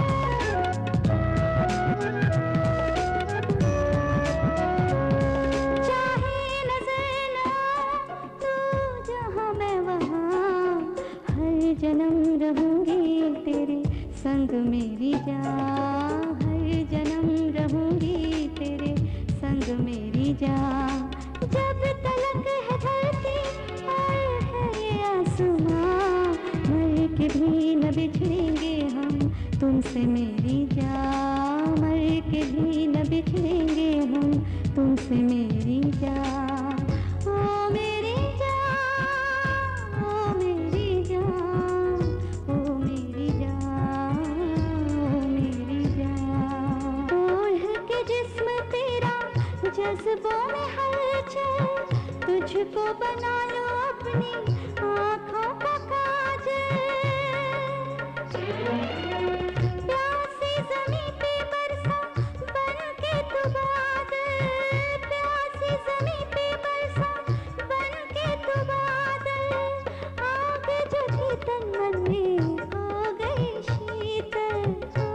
जन्म रहूंगी तेरे संग मेरी जान, हर जन्म रहूंगी तेरे संग मेरी जान। जब तलक है धरती और है ये आसमां, मर के भी न बिछड़ेंगे हम तुमसे मेरी जान, मर के भी न बिछड़ेंगे हम तुमसे मेरी जान। ओ मेरी जान, ओ मेरी जान, ओ मेरी जान, ओ मेरी जान। ओढ़ के जिस्म तेरा जज्बों में हलचल, तुझको बना लो अपनी आँखों का काजल। प्यासी ज़मीं पे बरसा बन के तू बादल, प्यासी ज़मीं पे बरसा बन के तू बादल। आग जो थी तन मन में हो गई शीतल।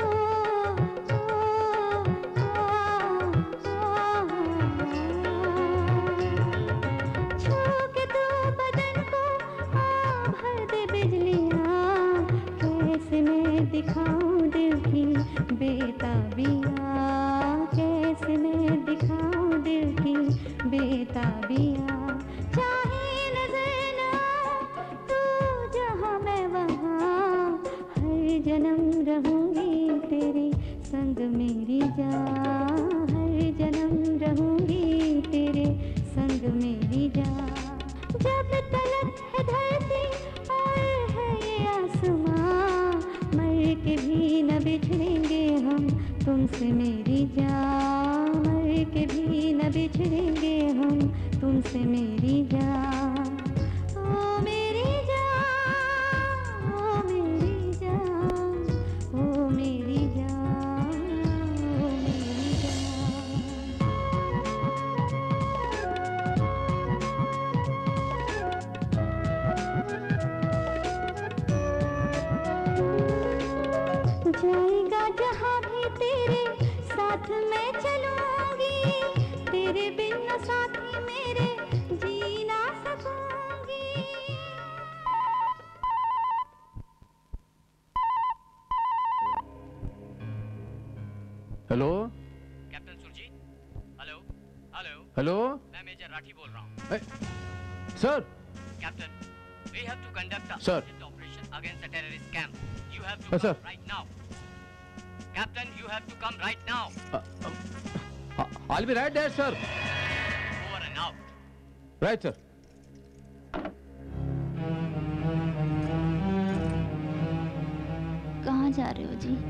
छू के तू बदन को आ भर दे बिजलियाँ, कैसे मैं दिखाऊं दिल की बेताबियाँ, कैसे मैं दिखाऊं दिल की बेताबियाँ। चाहे नजर ना तू जहाँ मैं वहाँ, हर जन्म रहूंगी तेरे संग मेरी जान, हर जन्म रहूंगी तेरे संग मेरी जान। जब तलक है धरती और है ये आसमां, मर के भी न बिछड़ेंगे हम तुमसे मेरी जान, मर के भी न बिछड़ेंगे हम तुमसे मेरी जान। ओ मेरी जान, ओ मेरी जान, ओ मेरी जान, ओ मेरी जान। जाएगा जहाँ भी तेरे साथ मैं चलूंगी, तेरे बिन न साथी मेरे जी ना सकूंगी। Hello captain Surjeet. Hello hello hello मैं मेजर राठी बोल रहा हूँ। Sir. Captain, we have to conduct a Sir. urgent operation against a terrorist camp. You have to Yes, come sir. right now. Captain, you have to come right now. I'll be right there, sir. Over and out. Right, sir. कहाँ जा रहे हो जी?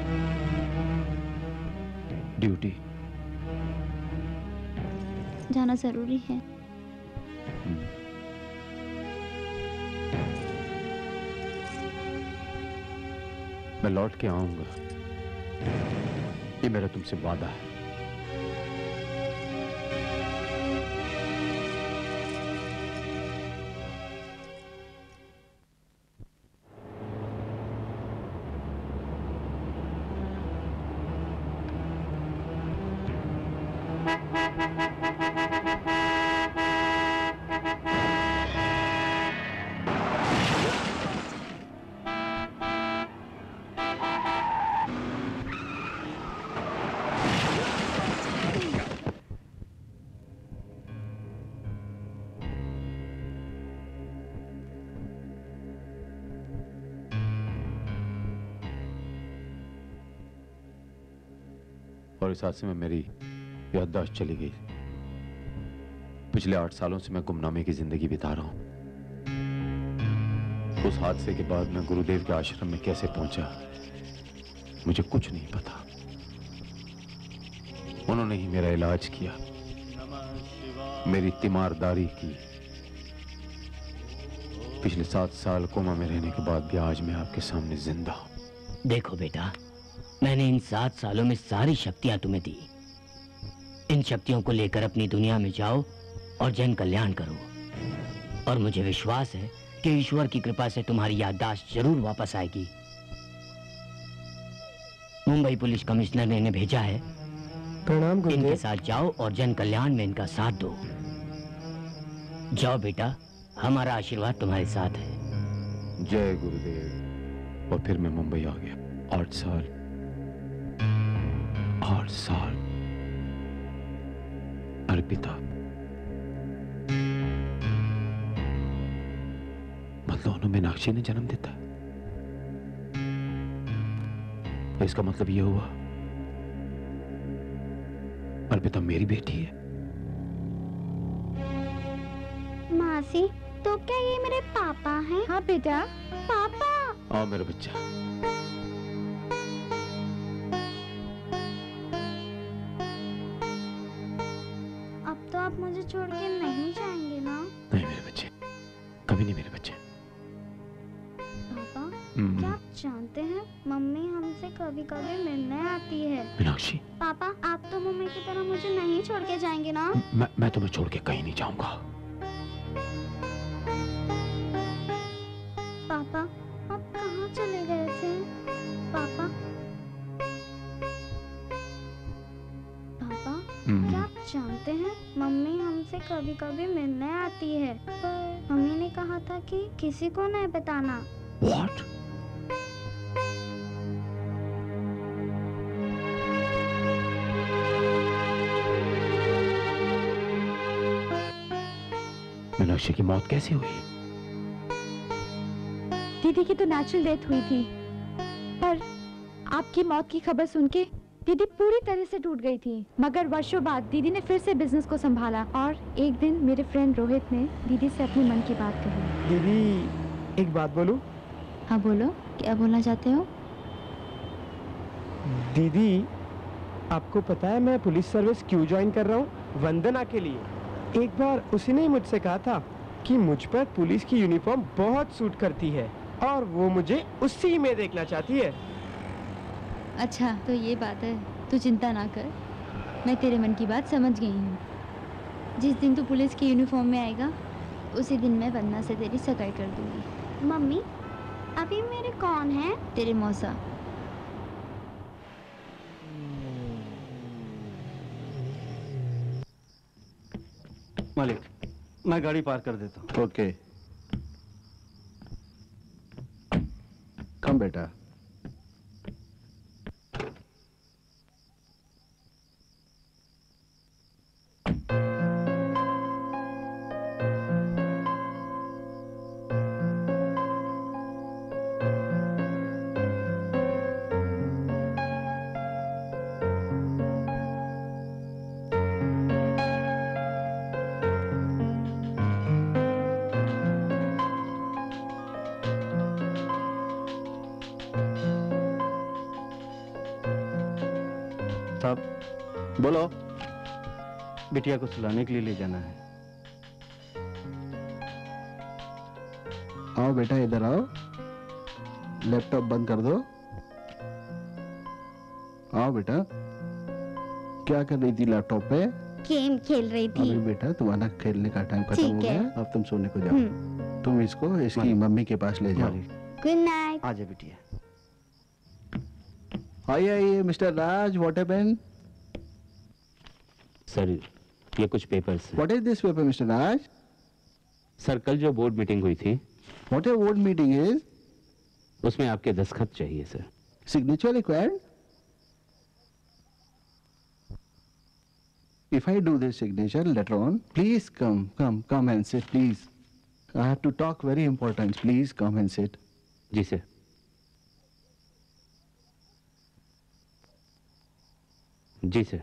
Duty. जाना जरूरी है। मैं लौट के आऊंगा, ये मेरा तुमसे वादा है। और इस हादसे में मेरी याददाश्त चली गई। पिछले आठ सालों से मैं गुमनामी की जिंदगी बिता रहा हूं। उस हादसे के बाद मैं गुरुदेव के आश्रम में कैसे पहुंचा मुझे कुछ नहीं पता। उन्होंने ही मेरा इलाज किया, मेरी तीमारदारी की। पिछले सात साल कोमा में रहने के बाद भी आज मैं आपके सामने जिंदा हूं। देखो बेटा, मैंने इन सात सालों में सारी शक्तियां तुम्हें दी। इन शक्तियों को लेकर अपनी दुनिया में जाओ और जन कल्याण करो। और मुझे विश्वास है कि ईश्वर की कृपा से तुम्हारी याददाश्त जरूर वापस आएगी। मुंबई पुलिस कमिश्नर ने इन्हें भेजा है। प्रणाम गुरुदेव। इनके साथ जाओ और जन कल्याण में इनका साथ दो। जाओ बेटा, हमारा आशीर्वाद तुम्हारे साथ है। जय गुरुदेव। और फिर मैं मुंबई आ गया। आठ साल आठ साल अर्पिता, मतलब उन्हें मीनाक्षी ने जन्म देता है। तो इसका मतलब यह हुआ अर्पिता मेरी बेटी है। मासी, तो क्या ये मेरे पापा हैं? हाँ बेटा। पापा। आओ मेरा बच्चा। अब तो आप मुझे छोड़ के नहीं जाएंगे ना? नहीं मेरे बच्चे, कभी नहीं मेरे बच्चे। पापा, क्या आप जानते हैं मम्मी हमसे कभी कभी मिलने आती है। मीनाक्षी। पापा, आप तो मम्मी की तरह मुझे नहीं छोड़ के जाएंगे ना? मैं मैं तुम्हें छोड़ के कहीं नहीं जाऊंगा। पापा, आप कहाँ चले गए थे? पापा पापा, क्या आप जानते हैं मम्मी हमसे कभी कभी मिलने आती है, पर मम्मी ने कहा था कि किसी को नहीं बताना। What? मीनाक्षी की मौत कैसे हुई? दीदी की तो नेचुरल डेथ हुई थी, पर आपकी मौत की खबर सुन के दीदी पूरी तरह से टूट गई थी। मगर वर्षों बाद दीदी ने फिर से बिजनेस को संभाला और एक दिन मेरे फ्रेंड रोहित ने दीदी से अपने मन की बात कही। दीदी, एक बात बोलूं? हाँ बोलो, क्या बोलना चाहते हो? दीदी, आपको पता है मैं पुलिस सर्विस क्यों ज्वाइन कर रहा हूँ? वंदना के लिए। एक बार उसी ने मुझसे कहा था कि मुझ पर पुलिस की यूनिफॉर्म बहुत सूट करती है और वो मुझे उसी में देखना चाहती है। अच्छा, तो ये बात है। तू चिंता ना कर, मैं तेरे मन की बात समझ गई हूँ। जिस दिन तू पुलिस की यूनिफॉर्म में आएगा उसी दिन मैं वंदना से तेरी सगाई कर दूंगी। मम्मी, अभी मेरे कौन है? तेरे मौसा। मालिक, मैं गाड़ी पार कर देता हूँ। ओके, कम बेटा। साहब, बोलो। बिटिया को सुलाने के लिए ले जाना है। आओ बेटा, इधर आओ। लैपटॉप बंद कर दो। आओ बेटा। क्या कर रही थी लैपटॉप पे? गेम खेल रही थी। अभी बेटा तुम्हारा खेलने का टाइम खत्म हो गया, अब तुम सोने को जाओ। तुम इसको इसकी मम्मी के पास ले जाओ। Good night. आजा बिटिया। आइए आइए mister Raj, what happened? Sir, ये कुछ papers. What is this paper mister Raj? Sir, कल जो बोर्ड मीटिंग हुई थी। What a board meeting is? उसमें आपके दस्तखत चाहिए sir. Signature required? If I do this signature later on, please come, come, come and sit, please. I have to talk very important. Please come and sit. जी sir. जी sir.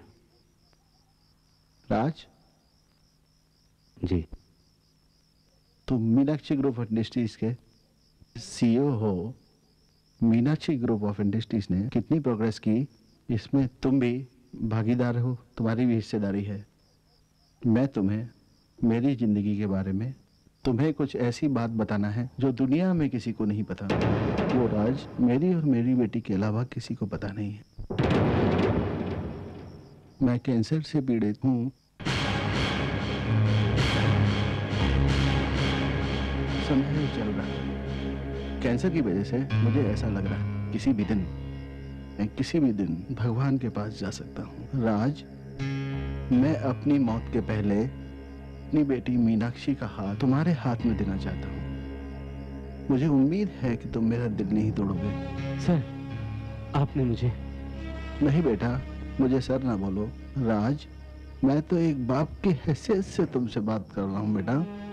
Raj, जी। तुम Meenakshi group of industries के CEO हो। Meenakshi group of industries ने कितनी progress की, इसमें तुम भी भागीदार हो, तुम्हारी भी हिस्सेदारी है। मैं तुम्हें मेरी जिंदगी के बारे में तुम्हें कुछ ऐसी बात बताना है जो दुनिया में किसी को नहीं पता। वो राज मेरी और मेरी बेटी के अलावा किसी को पता नहीं है। मैं कैंसर से पीड़ित हूँ। समय नहीं चल रहा। कैंसर की वजह से मुझे ऐसा लग रहा है किसी भी दिन मैं किसी भी दिन भगवान के पास जा सकता हूँ। राज, मैं अपनी मौत के पहले अपनी बेटी मीनाक्षी का हाथ तुम्हारे हाथ में देना चाहता हूँ। मुझे उम्मीद है कि तुम मेरा दिल नहीं तोड़ोगे। सर, आपने मुझे... नहीं बेटा, मुझे सर ना बोलो। राज, मैं तो एक बाप की हैसियत से तुमसे बात कर रहा हूँ बेटा।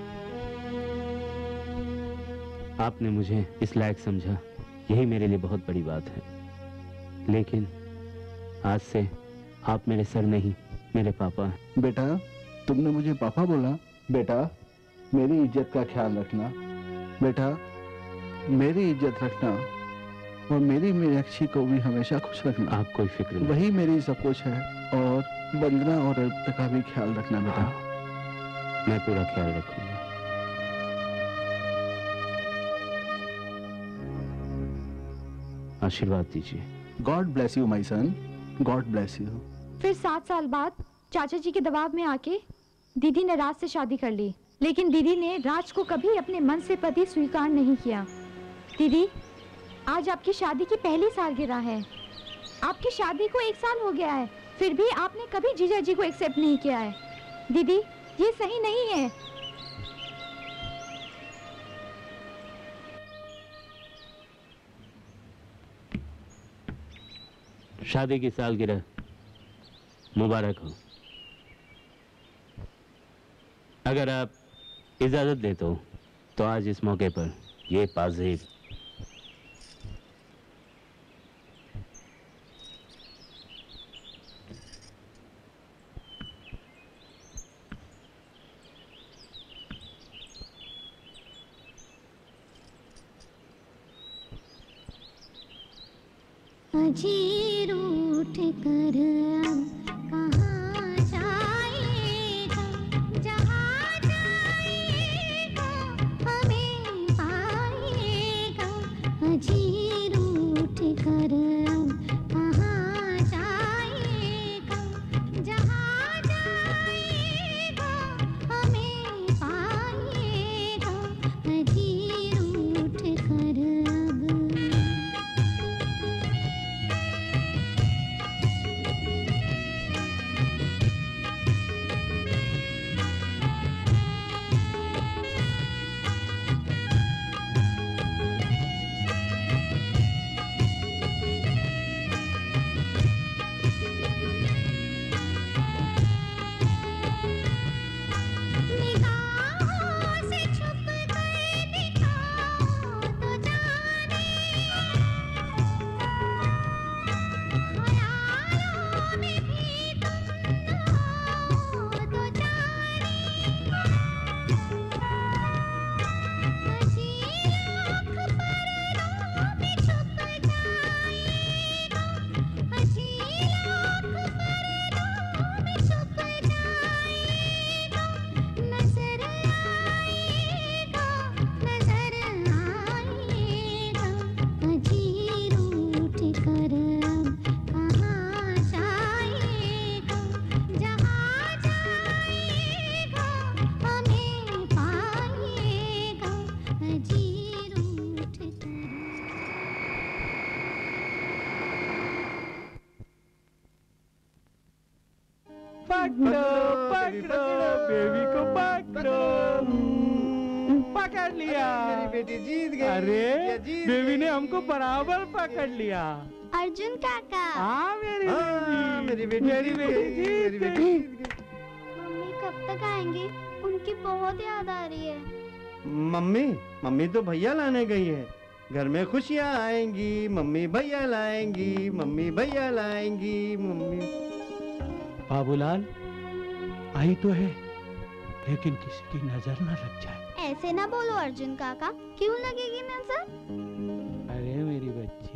आपने मुझे इस लायक समझा, यही मेरे लिए बहुत बड़ी बात है। लेकिन आज से आप मेरे सर नहीं, मेरे पापा हैं। बेटा, तुमने मुझे पापा बोला। बेटा, मेरी इज्जत का ख्याल रखना। बेटा, मेरी इज्जत रखना और मेरी मीनाक्षी को भी हमेशा खुश रखना। आप कोई फिक्र नहीं। वही मेरी सब कुछ है। और वंदना और अर्पिता का भी ख्याल रखना बेटा। मैं पूरा ख्याल रखूंगा। आशीर्वाद दीजिए। God bless you my son, God bless you. फिर सात साल बाद चाचा जी के दबाव में आके दीदी ने राज से शादी कर ली, लेकिन दीदी ने राज को कभी अपने मन से पति स्वीकार नहीं किया। दीदी, आज आपकी शादी की पहली सालगिरह है। आपकी शादी को एक साल हो गया है, फिर भी आपने कभी जीजा जी को एक्सेप्ट नहीं किया है। दीदी, ये सही नहीं है। शादी की सालगिरह मुबारक हो। अगर आप इजाजत देते हो तो आज इस मौके पर ये पाजेब अजी रूठ कर अब कहाँ जाएगा, जहाँ जाएगा हमें पाएगा। अजी रूठ कर अब कहाँ जाएगा, जहाँ जाएगा हमें पाएगा। अजी रूठ कर अब पकड़ो पकड़ो बेबी को पकड़ो पकड़ लिया। मेरी बेटी जीत गई। अरे जीत बेबी ने हमको बराबर पकड़ लिया। अर्जुन काका। हाँ मेरी हाँ, मेरी बेटी मेरी जीत बेटी गई, जीत मेरी बेटी गई। जीत गई। मम्मी कब तक आएंगी? उनकी बहुत याद आ रही है। मम्मी मम्मी तो भैया लाने गई है। घर में खुशियाँ आएंगी, मम्मी भैया लाएंगी, मम्मी भैया लाएंगी, मम्मी। बाबूलाल आई तो है, लेकिन किसी की नजर न लग जाए। ऐसे ना बोलो अर्जुन काका, क्यों लगेगी नजर? अरे मेरी बच्ची,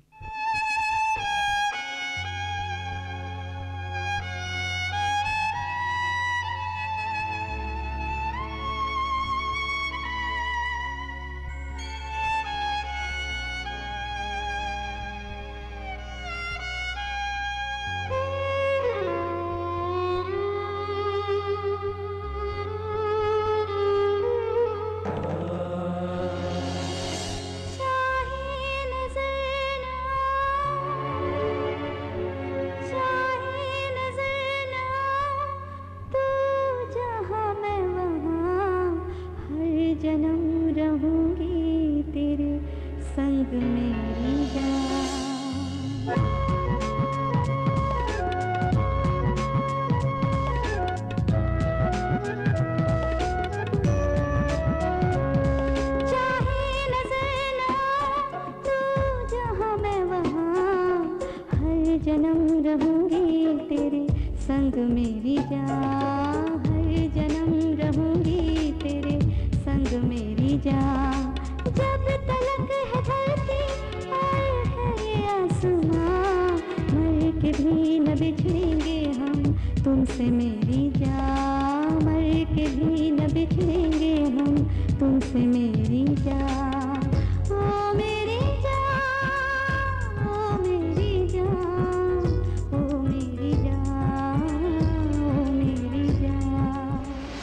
संग मेरी जान, हर जन्म रहूंगी तेरे संग मेरी जान। जब तलक है धरती और है ये आसमां, मर के भी न बिछड़ेंगे हम तुमसे मेरी जान, मर के भी न बिछड़ेंगे हम तुमसे मेरी जान। ओ मेरी जान, ओ मेरी जान, ओ मेरी जान, ओ मेरी जान।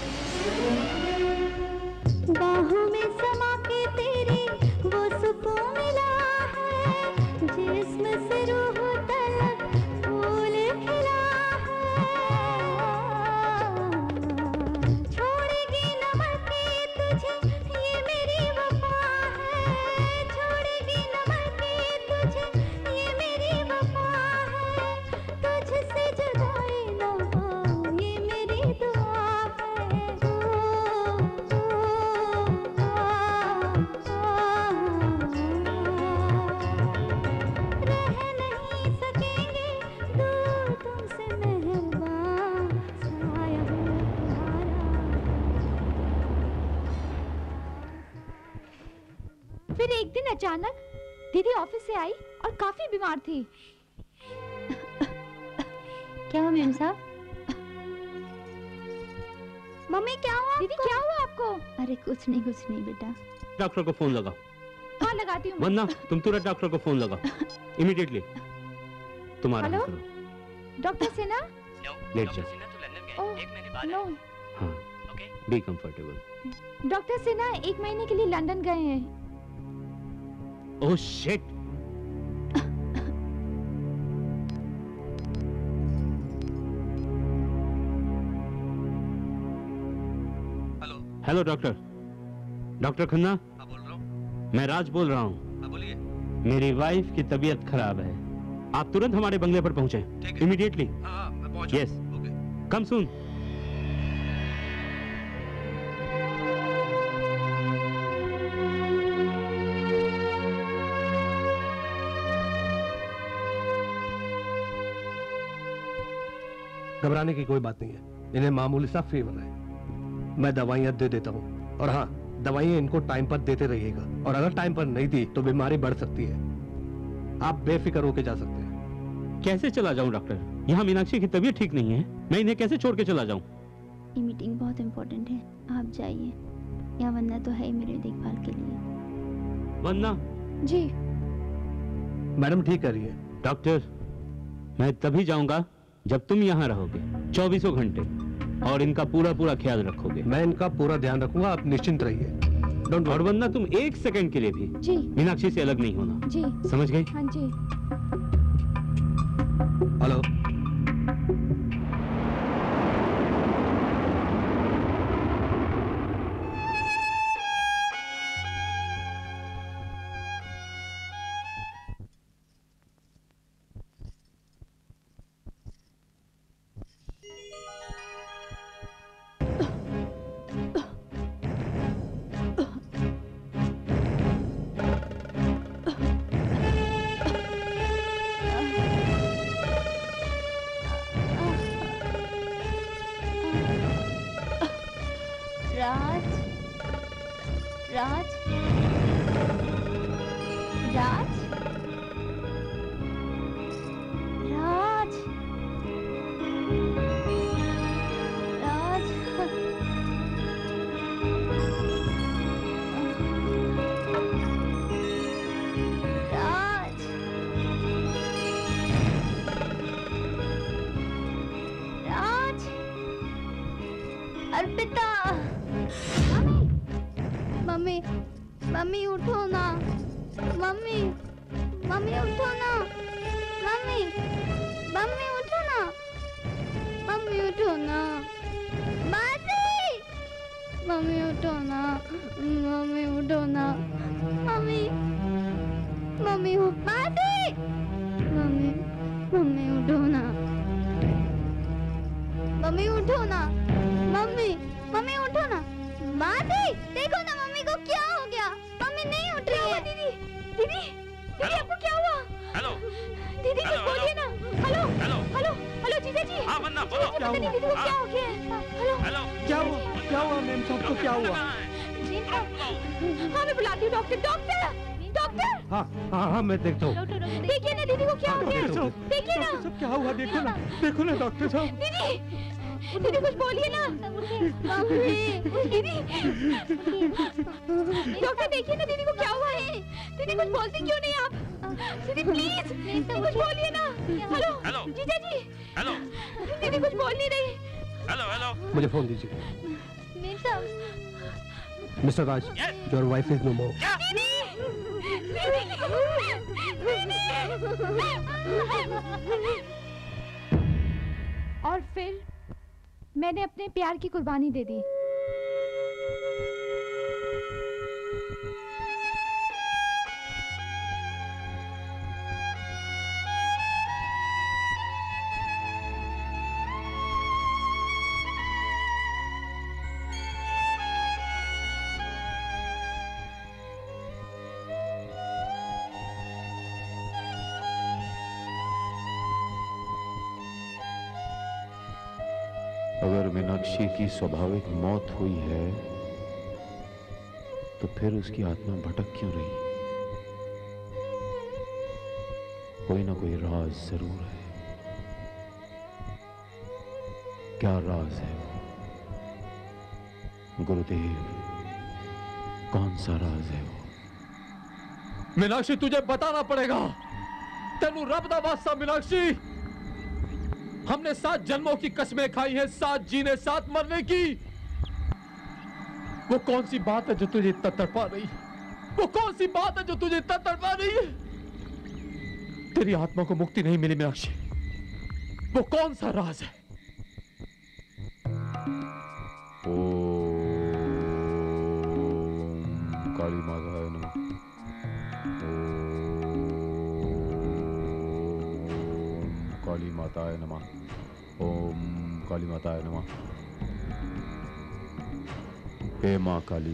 बाहों में समा के तेरी वो सुकून मिला है, जिस्म से रूह तलक फूल खिला है। छोड़ेगी न मर के तुझे ये मेरी वफा है, छोड़ेगी न मर के तुझे ये मेरी वफा है। तुझसे जुदाई न हो ये मेरी दुआ है। रह नहीं सकेंगे दूर तुमसे मेहरबान, साया हूँ तुम्हारा। फिर एक दिन अचानक दीदी ऑफिस से आई और काफी बीमार थी। क्या हुआ मेम साहब? मम्मी क्या हुआ? दीदी क्या हुआ आपको? अरे कुछ नहीं कुछ नहीं बेटा। डॉक्टर को फोन लगाओ। हाँ लगाती हूँ। वरना तुम तुरंत डॉक्टर को फोन लगाओ इमीडिएटली। तुम्हारा हेलो करो। डॉक्टर सिन्हा। लेट जाओ। Oh no. हाँ बी कंफर्टेबल। डॉक्टर सिन्हा एक महीने के लिए लंदन गए हैं। Oh shit. Hello doctor. Doctor Khanna. हाँ बोल रहा हूँ। मैं राज बोल रहा हूँ। हाँ बोलिए। मेरी वाइफ की तबीयत खराब है, आप तुरंत हमारे बंगले पर पहुंचे इमीडिएटली। हाँ हाँ मैं पहुँच यस कम सून। घबराने की कोई बात नहीं है, इन्हें मामूली सा फीवर है। मैं दवाइयाँ दे देता हूँ, और हाँ दवाइयाँ इनको टाइम पर देते रहिएगा, और अगर टाइम पर नहीं दी तो बीमारी बढ़ सकती है। आप बेफिक्र होके जा सकते हैं। कैसे चला जाऊं डॉक्टर? यहाँ मीनाक्षी की तबीयत ठीक नहीं है, मैं इन्हें कैसे छोड़ के चला जाऊं? ये मीटिंग बहुत इम्पोर्टेंट है, आप जाइए। या वंदना तो है ही मेरे देखभाल के लिए। वंदना। जी मैडम ठीक कर रही है। डॉक्टर मैं तभी जाऊंगा जब तुम यहाँ रहोगे चौबीसों घंटे, और इनका पूरा पूरा ख्याल रखोगे। मैं इनका पूरा ध्यान रखूंगा, आप निश्चिंत रहिए। डोंट और वरना तुम एक सेकंड के लिए भी जी मीनाक्षी से अलग नहीं होना। जी समझ गई? हाँ जी। हेलो। अर्पिता, मम्मी, मम्मी उठो ना, मम्मी, मम्मी उठो ना, मम्मी, मम्मी उठो ना, मम्मी उठो ना, मासी, मम्मी उठो ना, मम्मी उठो ना, मम्मी, मम्मी मासी, मम्मी, मम्मी उठो ना, मम्मी उठो ना, मम्मी, मम्मी उठो ना, मासी, देखो ना मम्मी को क्या हो गया, मम्मी नहीं उठ रही है। दीदी, दीदी, दीदी आपको क्या हुआ? हेलो दीदी कुछ बोलिए ना। हेलो हेलो हेलो हेलो जीजा जी। हाँ वन्ना बोलो। क्या हुआ? दीदी को क्या हो गया है? हेलो हेलो क्या हुआ? क्या हुआ मेम साहब को क्या हुआ? हाँ मैं बुलाती हूँ डॉक्टर। Doctor, doctor. हाँ हाँ हाँ मैं देखता हूँ। देखिए ना दीदी को क्या हो गया। देखिए ना। डॉक्टर साहब क्या हुआ? देखो ना, देखो ना डॉक्टर साहब। दीदी, दीदी कुछ बोलिए ना। मम्मी, दीदी, डॉक्टर देखिए ना दीदी को क्या हुआ है। दीदी कुछ बोलती क्यों नहीं आप? दीदी प्लीज, कुछ बोलिए ना। हेलो हेलो जीजा जी। हेलो दीदी कुछ बोल नहीं रही। हेलो हेलो मुझे फोन दीजिए। मेम साहब। Mister Raj, your wife is no more. दीदी, और फिर मैंने अपने प्यार की कुर्बानी दे दी। अगर मीनाक्षी की स्वाभाविक मौत हुई है तो फिर उसकी आत्मा भटक क्यों रही? कोई ना कोई राज जरूर है। क्या राज है? गुरुदेव, कौन सा राज है वो? मीनाक्षी तुझे बताना पड़ेगा। तेनू रब दा वास्ता मीनाक्षी, हमने सात जन्मों की कसमें खाई हैं, सात जीने सात मरने की। वो कौन सी बात है जो तुझे इतना तड़पा रही? वो कौन सी बात है जो तुझे इतना तड़पा रही है? तेरी आत्मा को मुक्ति नहीं मिली मीनाक्षी। वो कौन सा राज है? ओम काली माता है नमः। ओम काली माता है नमः। ओम काली माता है नमः। हे माँ काली,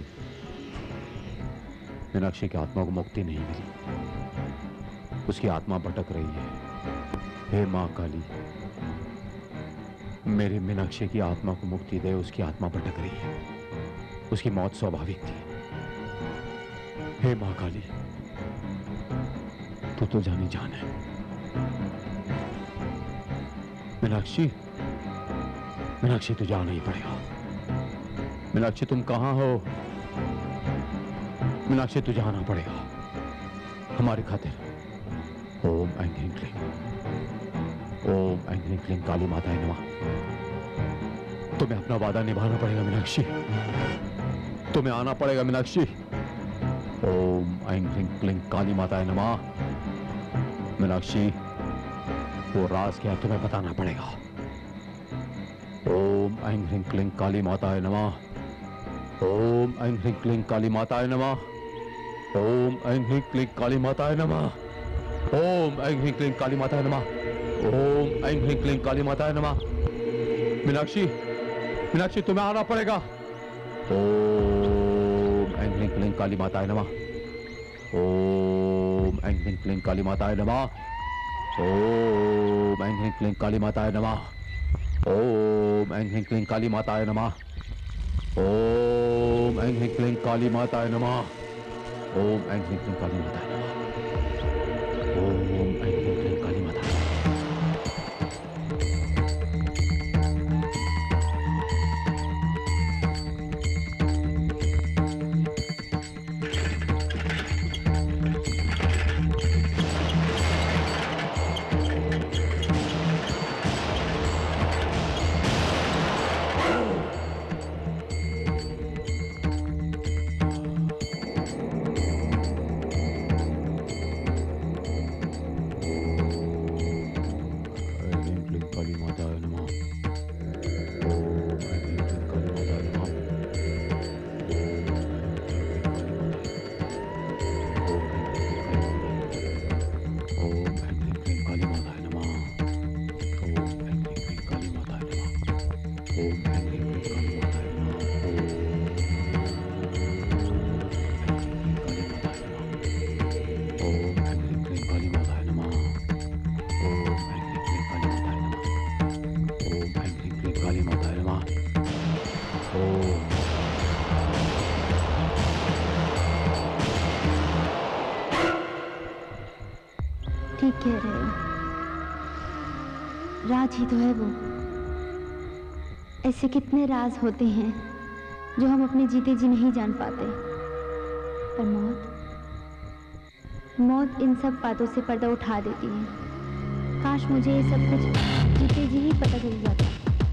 मीनाक्षी की आत्मा को मुक्ति नहीं मिली, उसकी आत्मा भटक रही है। हे माँ काली, मेरी मीनाक्षी की आत्मा को मुक्ति दे, उसकी आत्मा भटक रही है, उसकी मौत स्वाभाविक थी। हे माँ काली, तू तो जानी जान है। मीनाक्षी, मीनाक्षी तुझे आना ही पड़ेगा। मीनाक्षी तुम कहाँ हो? मीनाक्षी तुझे आना पड़ेगा हमारी खातिर। ओम ऐं ह्रीं क्लीं, ओम ऐं ह्रीं क्लीं काली माताए नमः। तुम्हें अपना वादा निभाना पड़ेगा मीनाक्षी, तुम्हें आना पड़ेगा मीनाक्षी। ओम ऐं ह्रीं क्लीं काली माताए नमः। मीनाक्षी, वो राज क्या तुम्हें बताना पड़ेगा। ओम ऐं ह्रीं क्लीं काली माताए नमः। ओम ऐं ह्रीं क्लीं काली माताए नमः। ओम ऐं ह्रीं क्लीं काली माताए नमः। ओम ऐं ह्रीं क्लीं काली माताए नमः। ओम ऐं ह्रीं क्लीं काली माताए नमः। मीनाक्षी, मीनाक्षी तुम्हें आना पड़ेगा। ओम ऐं ह्रीं क्लीं काली माताए नमः। ओम ऐं ह्रीं क्लीं काली माताए नमः। ओम ऐं ह्रीं क्लीं काली माताए नमः। ओम ऐं ह्रीं क्लीं काली माताए नमः। ओम ऐं ह्रीं क्लीं काली माताए नमः। ओम ऐं ह्रीं क्लीं काली माताए नमः। ओम ऐं ह्रीं क्लीं काली माताए नमः। ठीक कह रहे हो, राज ही तो है वो। ऐसे कितने राज होते हैं जो हम अपने जीते जी नहीं जान पाते, पर मौत मौत इन सब बातों से पर्दा उठा देती है। काश मुझे ये सब कुछ जीते जी ही पता चल जाता।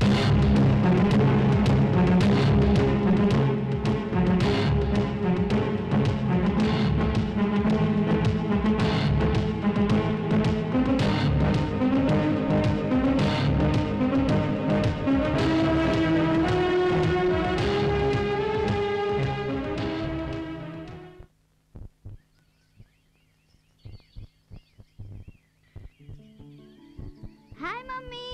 हाय मम्मी।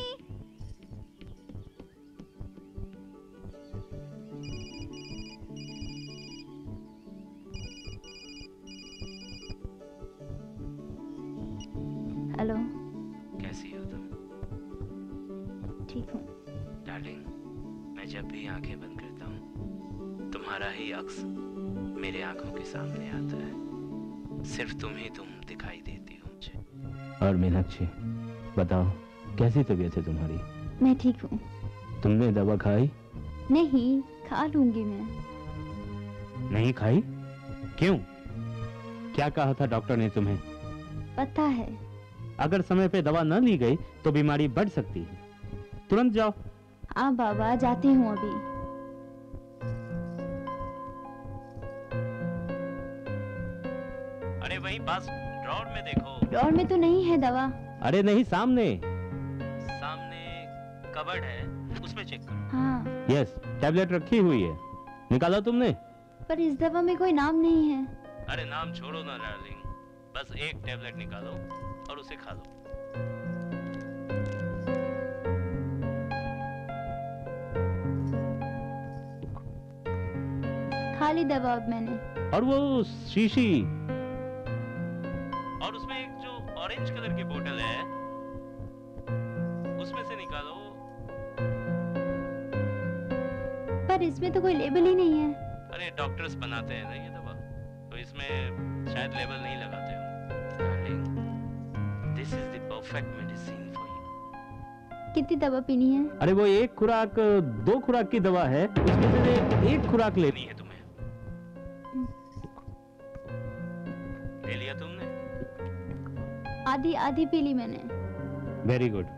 हेलो, कैसी हो तुम? ठीक हूँ। डार्लिंग, मैं जब भी आंखें बंद करता हूँ तुम्हारा ही अक्स मेरे आंखों के सामने आता है। सिर्फ तुम ही तुम दिखाई देती हो मुझे। और मीनाक्षी, बताओ कैसी तबीयत है तुम्हारी? मैं ठीक हूँ। तुमने दवा खाई? नहीं, खा लूंगी मैं। नहीं खाई? क्यों? क्या कहा था डॉक्टर ने तुम्हें? पता है। अगर समय पे दवा न ली गई तो बीमारी बढ़ सकती है। तुरंत जाओ। हाँ बाबा, जाती हूँ अभी। अरे वहीं पास ड्रॉर में देखो। ड्रॉर में तो नहीं है दवा। अरे नहीं, सामने सामने कबर्ड है, उसमें चेक करो। हाँ। यस, टैबलेट रखी हुई है। निकाला तुमने? पर इस दवा में कोई नाम नहीं है। अरे नाम छोड़ो ना डार्लिंग, बस एक टैबलेट निकालो और उसे खा लो। खा ली दवा अब मैंने। और वो शीशी, और उसमें एक जो ऑरेंज कलर की बोतल है उसमें से निकालो। पर इसमें तो कोई लेबल ही नहीं है। अरे डॉक्टर्स बनाते हैं ना ये दवा, तो इसमें शायद लेबल नहीं लगाते हो। Darling, this is the perfect medicine for you. कितनी दवा पीनी है? अरे वो एक खुराक, दो खुराक की दवा है, उसमें से एक खुराक लेनी है तुम्हें। ले लिया तुमने? आधी आधी पी ली मैंने। Very good.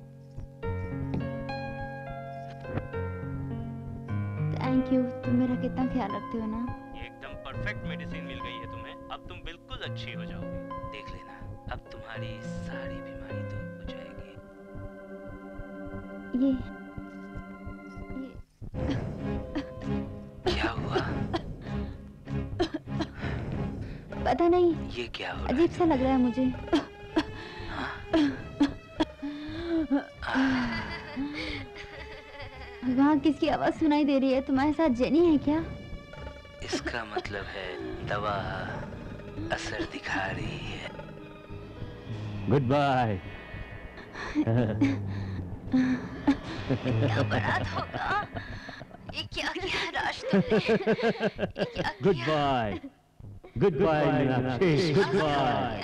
थैंक यू, तुम मेरा कितना ख्याल रखते हो ना। ये एकदम परफेक्ट मेडिसिन मिल गई है तुम्हें। अब तुम बिल्कुल अच्छी हो जाओगी। देख लेना, अब तुम्हारी सारी बीमारी दूर हो जाएगी। ये क्या हुआ? पता नहीं, ये क्या हो अजीब सा लग रहा है मुझे। वहाँ किसकी आवाज सुनाई दे रही है? तुम्हारे साथ जेनी है क्या? इसका मतलब है दवा असर दिखा रही है। Goodbye. क्या बड़ा धोखा! ये क्या किया राज तुमने? Goodbye. Goodbye Meenakshi, goodbye.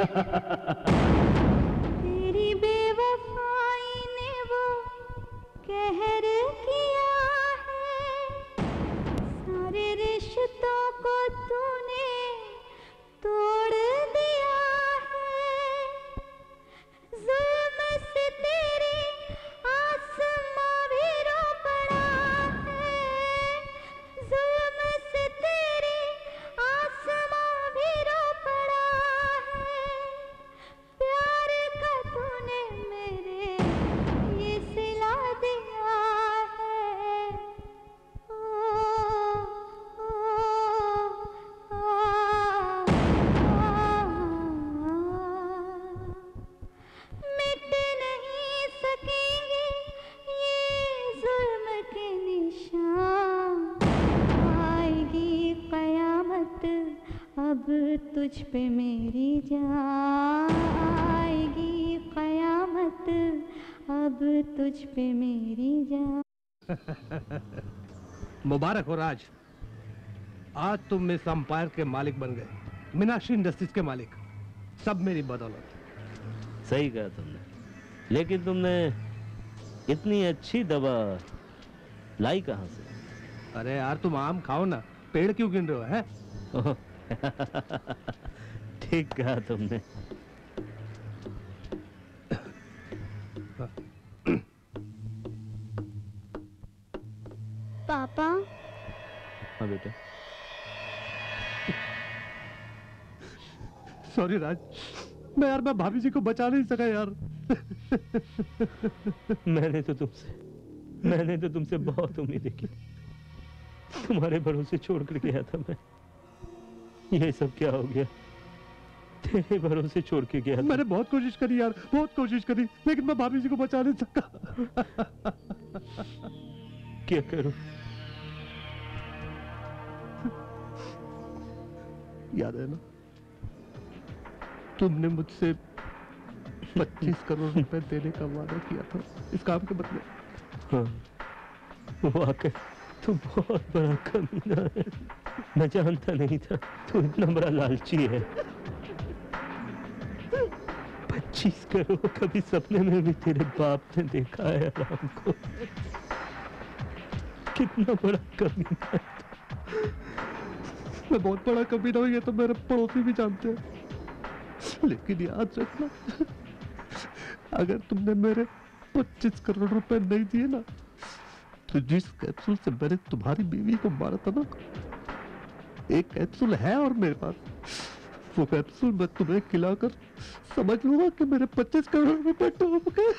तेरी बेवफाई ने वो कहर किया है, सारे रिश्तों को तूने तोड़ दिया है। जुल्म से तेरे आसमां भी रो पड़ा है, जुल्म से तेरे आसमां भी रो पड़ा है। तुझ पे मेरी जान आएगी कयामत, अब तुझ पे मेरी जान। मुबारक हो राज, आज तुम इस अंपायर के मालिक बन गए, मीनाक्षी इंडस्ट्रीज के मालिक, सब मेरी बदौलत। सही कहा तुमने, लेकिन तुमने इतनी अच्छी दवा लाई कहाँ से? अरे यार तुम आम खाओ ना, पेड़ क्यों गिन रहे हो हैं? ठीक कहा तुमने। पापा। हाँ बेटा। सॉरी राज, मैं यार मैं भाभी जी को बचा नहीं सका यार। मैंने तो तुमसे मैंने तो तुमसे बहुत उम्मीदें की, तुम्हारे भरोसे छोड़ कर गया था मैं। ये सब क्या हो गया? तेरे भरोसे छोड़ के गया था। मैंने बहुत कोशिश करी यार, बहुत कोशिश करी, लेकिन मैं भाभी जी को बचा नहीं सका। क्या करूं? याद है ना, तुमने मुझसे पच्चीस करोड़ रुपए देने का वादा किया था इस काम के बदले। हाँ, वाकई तू बहुत बड़ा कमीना है। मैं जानता नहीं था तू इतना बड़ा लालची है। पच्चीस करोड़ कभी सपने में भी तेरे बाप ने देखा है राम को? कितना बड़ा कमीना है। मैं बहुत बड़ा कमीना हूं, ये तो मेरे पड़ोसी भी जानते हैं। लेकिन याद रखना, अगर तुमने मेरे पच्चीस करोड़ रुपए नहीं दिए ना, तो जिस कैप्सूल से मैंने तुम्हारी बीवी को मारा था ना, एक कैप्सूल है और मेरे पास, वो कैप्सूल मैं तुम्हें खिलाकर समझ लूंगा कि मेरे पच्चीस करोड़ रुपए डूब गए।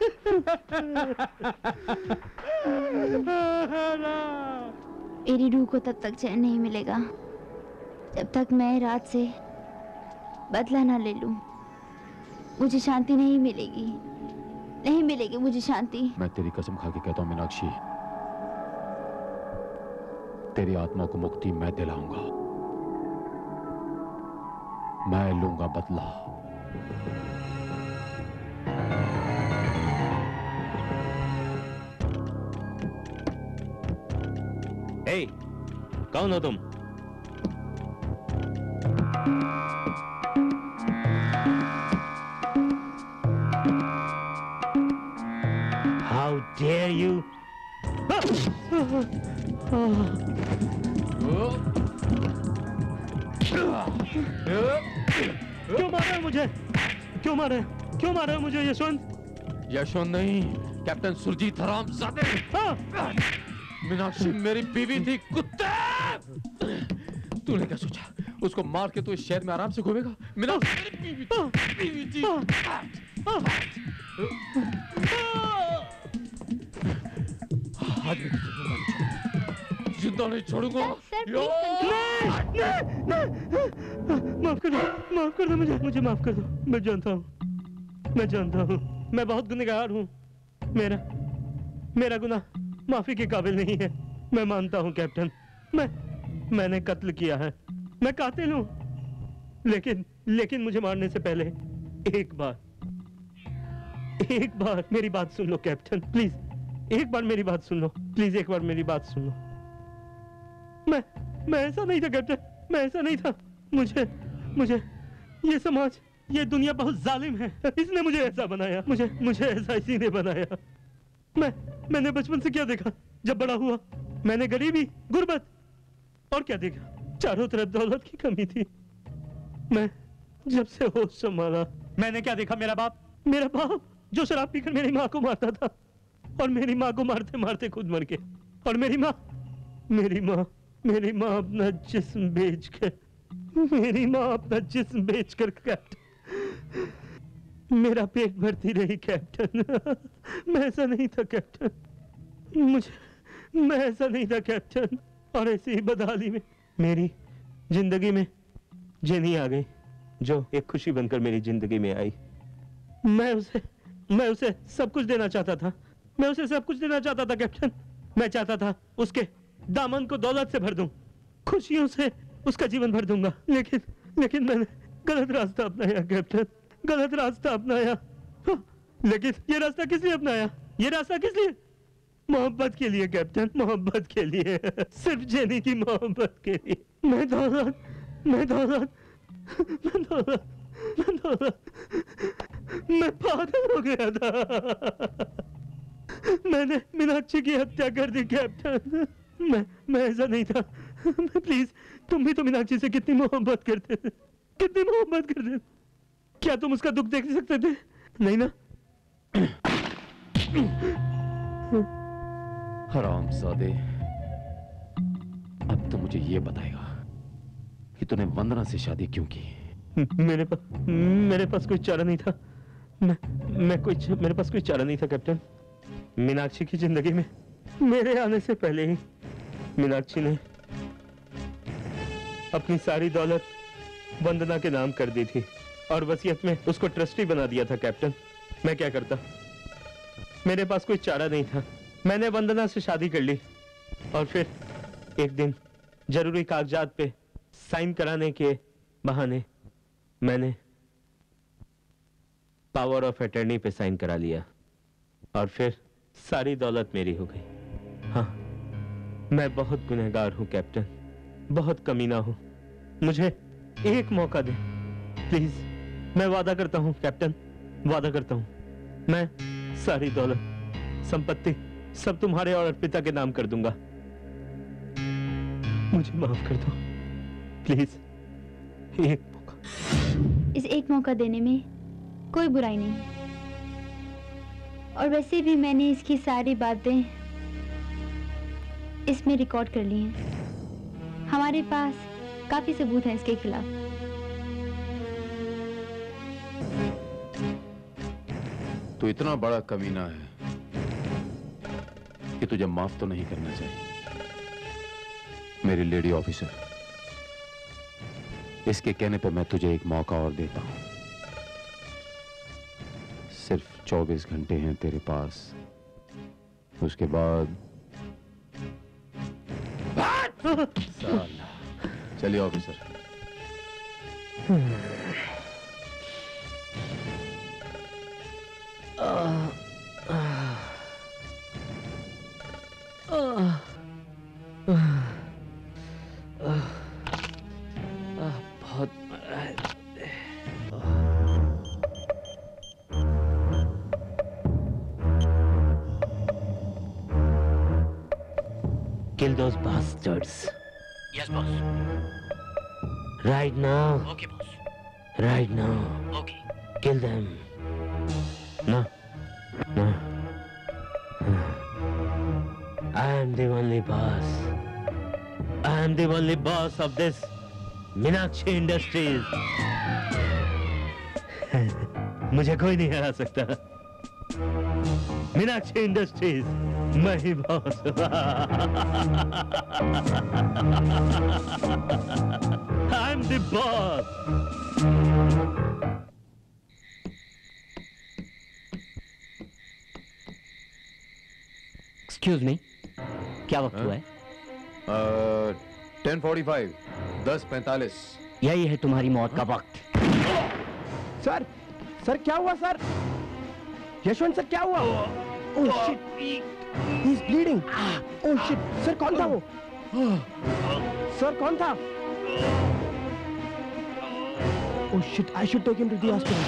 मेरी रूह को तब तक चैन नहीं मिलेगा जब तक मैं रात से बदला ना ले लूं। मुझे शांति नहीं मिलेगी, नहीं मिलेगी मुझे शांति। मैं तेरी कसम खा के कहता हूँ मीनाक्षी, तेरी आत्मा को मुक्ति मैं दिलाऊंगा। मैं लूंगा बदला। ए, कौन हो तुम? How dare you? क्यों मारा है मुझे? क्यों मारा है? क्यों मारा है मुझे यशवंत? यशवंत नहीं, कैप्टन सुरजीत हरामजादे। मीनाक्षी मेरी बीवी थी, कुत्ते! तूने क्या सोचा उसको मार के तू इस शहर में आराम से घूमेगा? मीनाक्षी मेरी बीवी थी, बीवी थी। आज मैं तुझे जिंदा नहीं छोड़ूंगा। माफ कर दो, माफ कर दो मुझे, मुझे माफ कर दो। मैं जानता हूँ, मैं जानता हूँ, मैं बहुत गुनहगार हूँ। मेरा मेरा गुनाह माफी के काबिल नहीं है। मैं मानता हूँ कैप्टन, मैं मैंने कत्ल किया है, मैं कातिल हूँ। लेकिन लेकिन मुझे मारने से पहले एक बार एक बार मेरी बात सुन लो कैप्टन, प्लीज एक बार मेरी बात सुन लो, प्लीज एक बार मेरी बात सुन लो। मैं मैं ऐसा नहीं था कैप्टन, मैं ऐसा नहीं था। मुझे मुझे ये समाज, ये दुनिया बहुत जालिम है, इसने मुझे ऐसा बनाया, मुझे मुझे ऐसा इसी ने बनाया। मैं मैंने बचपन से क्या देखा? जब बड़ा हुआ मैंने गरीबी, गुर्बत और क्या देखा? चारों तरफ दौलत की कमी थी। मैं जब से होश संभाला मैंने क्या देखा? मेरा बाप मेरा बाप जो शराब पीकर मेरी माँ को मारता था, और मेरी माँ को मारते मारते खुद मर गया। और मेरी माँ मेरी माँ मेरी माँ अपना जिस्म बेच कर मेरी माँ अपना जिस्म बेच कर कैप्टन मेरा पेट भरती रही कैप्टन। मैं ऐसा नहीं था कैप्टन, मुझे मैं ऐसा नहीं था कैप्टन। और ऐसी ही बदहाली में मेरी जिंदगी में जेनी आ गई, जो एक खुशी बनकर मेरी जिंदगी में आई। मैं उसे मैं उसे सब कुछ देना चाहता था, मैं उसे सब कुछ देना चाहता था कैप्टन। मैं चाहता था उसके दामन को दौलत से भर दूं, खुशियों से उसका जीवन भर दूंगा। लेकिन लेकिन मैंने गलत रास्ता अपनाया कैप्टन, गलत रास्ता अपनाया। हाँ, लेकिन ये रास्ता किस लिए अपनाया? ये रास्ता किस लिए? मोहब्बत के लिए कैप्टन, मोहब्बत के लिए, सिर्फ जेनी की मोहब्बत के लिए। मैं दौलत, मैं दौलत, मैं दौलत, मैं दौलत, मैं पागल हो गया था। मैंने मीनाक्षी की हत्या कर दी कैप्टन। मैं मैं ऐसा नहीं था। प्लीज, तुम भी तो मीनाक्षी से कितनी मोहब्बत करते थे, कितनी मोहब्बत करते थे। क्या तुम उसका दुख देख सकते थे? नहीं ना? हरामजादे, अब तो मुझे ये बताएगा कि तूने वंदना से शादी क्यों की? मेरे पास मेरे पास कोई चारा नहीं था। मैं मैं कोई मेरे पास कोई चारा नहीं था कैप्टन। मीनाक्षी की जिंदगी में मेरे आने से पहले ही मीनाक्षी ने अपनी सारी दौलत वंदना के नाम कर दी थी और वसीयत में उसको ट्रस्टी बना दिया था कैप्टन। मैं क्या करता? मेरे पास कोई चारा नहीं था। मैंने वंदना से शादी कर ली और फिर एक दिन जरूरी कागजात पे साइन कराने के बहाने मैंने पावर ऑफ अटर्नी पे साइन करा लिया और फिर सारी दौलत मेरी हो गई। हाँ, मैं बहुत गुनहगार हूं कैप्टन, बहुत कमीना हूं। मुझे एक मौका दे प्लीज। मैं वादा करता हूं कैप्टन, वादा करता हूं, मैं सारी दौलत, संपत्ति सब तुम्हारे और अर्पिता के नाम कर दूंगा। मुझे माफ कर दो प्लीज। एक मौका। इस एक मौका देने में कोई बुराई नहीं, और वैसे भी मैंने इसकी सारी बातें इसमें रिकॉर्ड कर ली हैं। हमारे पास काफी सबूत हैं इसके खिलाफ। तू इतना बड़ा कमीना है कि तुझे माफ तो नहीं करना चाहिए। मेरी लेडी ऑफिसर, इसके कहने पर मैं तुझे एक मौका और देता हूं। सिर्फ चौबीस घंटे हैं तेरे पास, उसके बाद साला। चलिए ऑफिसर। बहुत Kill those bastards. Yes, boss. Right now. Okay, boss. Right now. Okay. Kill them. No. No. I am the only boss. I am the only boss of this Meenakshi Industries. मुझे कोई नहीं हरा सकता। Meenakshi industries, मैं ही boss. I am the boss. Excuse me, क्या वक्त हुआ है? टेन फोर्टी फाइव, दस पैंतालीस। यही है तुम्हारी मौत का वक्त। सर, सर क्या हुआ सर? यशवंत सर क्या हुआ? Oh shit, he is bleeding. Oh shit, sir कौन था वो? सर कौन था? Oh shit, I should take him to the hospital.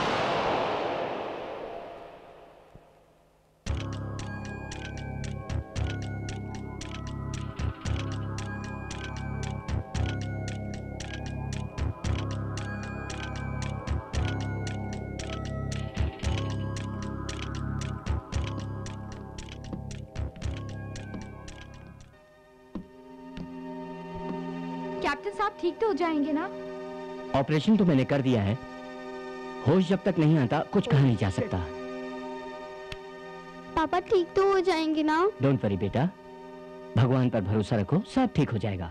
Captain साहब ठीक तो हो जाएंगे ना? ऑपरेशन तो मैंने कर दिया है, होश जब तक नहीं आता कुछ कहा नहीं जा सकता। पापा ठीक तो हो जाएंगे ना? डोंट वरी बेटा, भगवान पर भरोसा रखो, सब ठीक हो जाएगा।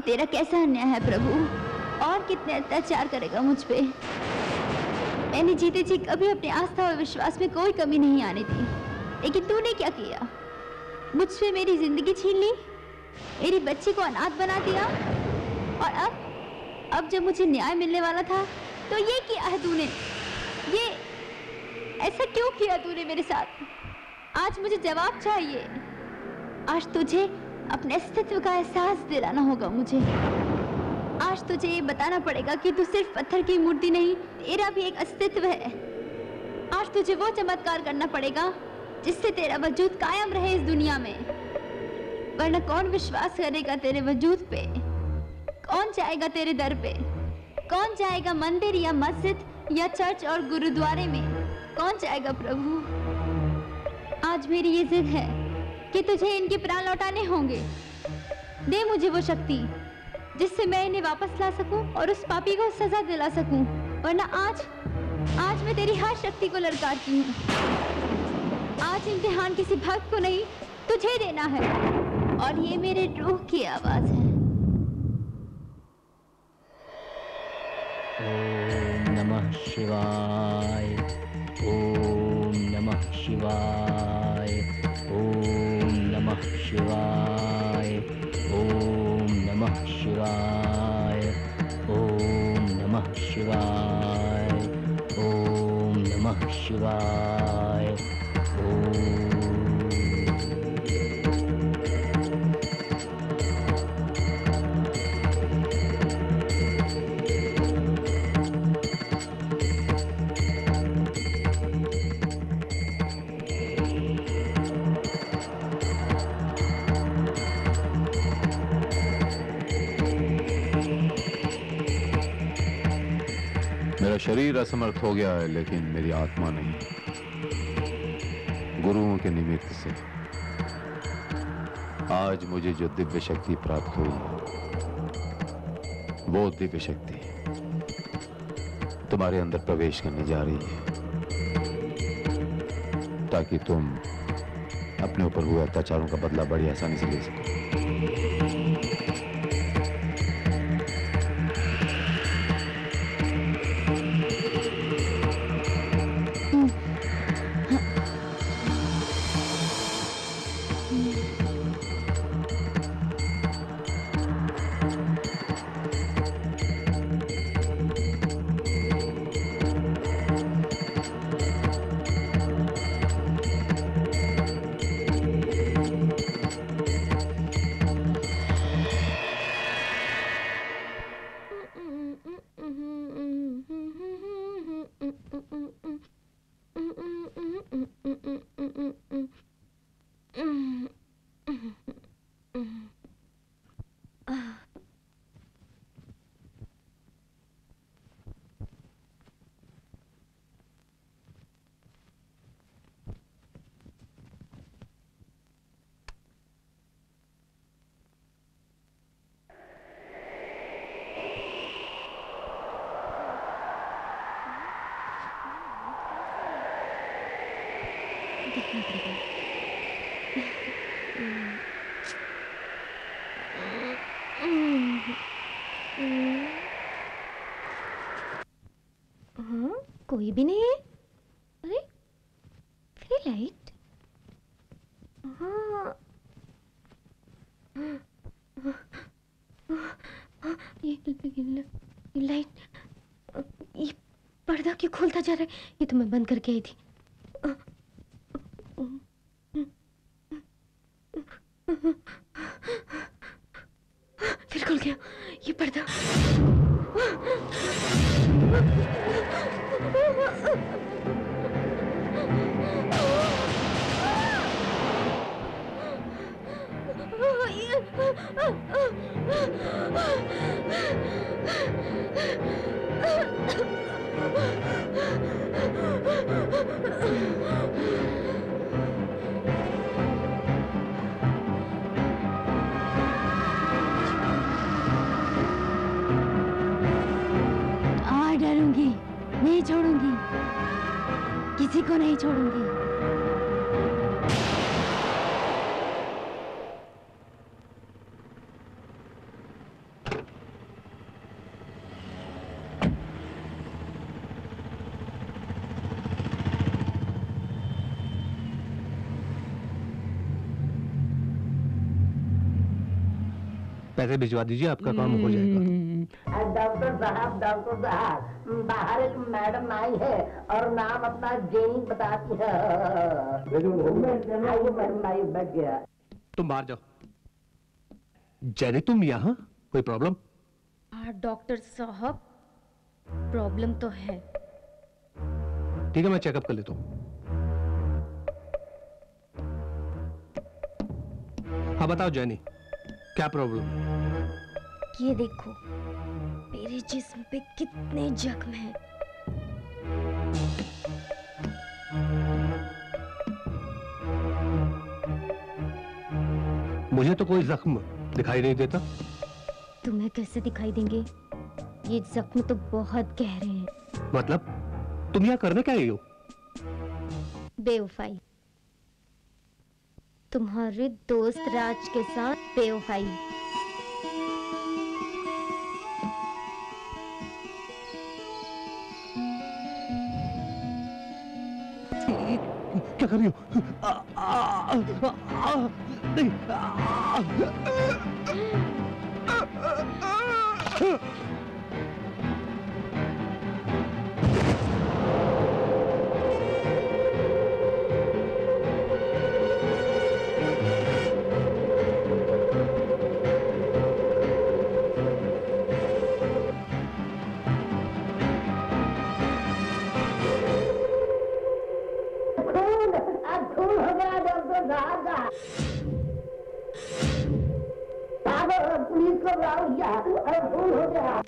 तेरा कैसा अन्याय है प्रभु, और कितने अत्याचार करेगा मुझ पे। मैंने जीते जी कभी अपनी आस्था और विश्वास में कोई कमी नहीं आने दी, लेकिन तूने क्या किया? मुझसे मेरी जिंदगी छीन ली, मेरी बच्ची को अनाथ बना दिया, और अब अब जब मुझे न्याय मिलने वाला था तो ये किया है तूने। ये ऐसा क्यों किया तूने मेरे साथ? आज मुझे जवाब चाहिए। आज तुझे अपने अस्तित्व का एहसास दिलाना होगा मुझे। आज तुझे ये बताना पड़ेगा कि तू सिर्फ पत्थर की मूर्ति नहीं, तेरा भी एक अस्तित्व है। आज तुझे वो चमत्कार करना पड़ेगा जिससे तेरा वजूद कायम रहे इस दुनिया में, वरना कौन विश्वास करेगा तेरे वजूद पे? कौन जाएगा तेरे दर पे? कौन जाएगा मंदिर या मस्जिद या चर्च और गुरुद्वारे में? कौन जाएगा प्रभु? आज मेरी ये जिद है कि तुझे इनके प्राण लौटाने होंगे। दे मुझे वो शक्ति जिससे मैं इन्हें वापस ला सकूं और उस पापी को सजा दिला सकूं, वरना आज आज मैं तेरी हर शक्ति को ललकारती हूँ। आज इम्तिहान किसी भक्त को नहीं, तुझे देना है, और ये मेरे रूह की आवाज है। ओम नमः शिवाय, ओम नमः शिवाय, ओम नमः शिवाय, ओम नमः शिवाय, ओम नमः शिवाय, ओम नमः शिवाय, ओम। मेरा शरीर असमर्थ हो गया है, लेकिन मेरी आत्मा नहीं। गुरुओं के निमित्त से आज मुझे जो दिव्य शक्ति प्राप्त हुई, वो दिव्य शक्ति तुम्हारे अंदर प्रवेश करने जा रही है, ताकि तुम अपने ऊपर हुए अत्याचारों का बदला बड़ी आसानी से ले सको। हाँ, कोई भी नहीं है। अरे फिर लाइट। हाँ ये, ये लाइट, ये पर्दा क्यों खोलता जा रहा है? ये तो मैं बंद करके आई थी। फिर खुल गया ये पर्दा। डरूंगी नहीं, छोड़ूंगी, किसी को नहीं छोड़ूंगी। पैसे भिजवा दीजिए, आपका काम हो जाएगा। डॉक्टर साहब डॉक्टर साहब बाहर एक मैडम आई है और नाम अपना जेनी बताती है। आइए मैडम आइए, बैठ गया। तुम बाहर जाओ। जेनी तुम यहाँ, कोई प्रॉब्लम? हाँ डॉक्टर साहब, प्रॉब्लम तो है। ठीक है, मैं चेकअप कर लेता हूँ। हाँ बताओ जेनी, क्या प्रॉब्लम? ये देखो मेरे जिस्म पे कितने जख्म हैं। मुझे तो कोई जख्म दिखाई नहीं देता। तुम्हें कैसे दिखाई देंगे? ये जख्म तो बहुत गहरे हैं। मतलब तुम यहाँ करने क्या आई हो? बेवफाई, तुम्हारे दोस्त राज के साथ बेवफाई। क्या कर रही हो? आ, आ, आ, आ, नहीं, आ, आ, पुलिस को बुलाओ, अरे भूल हो गया।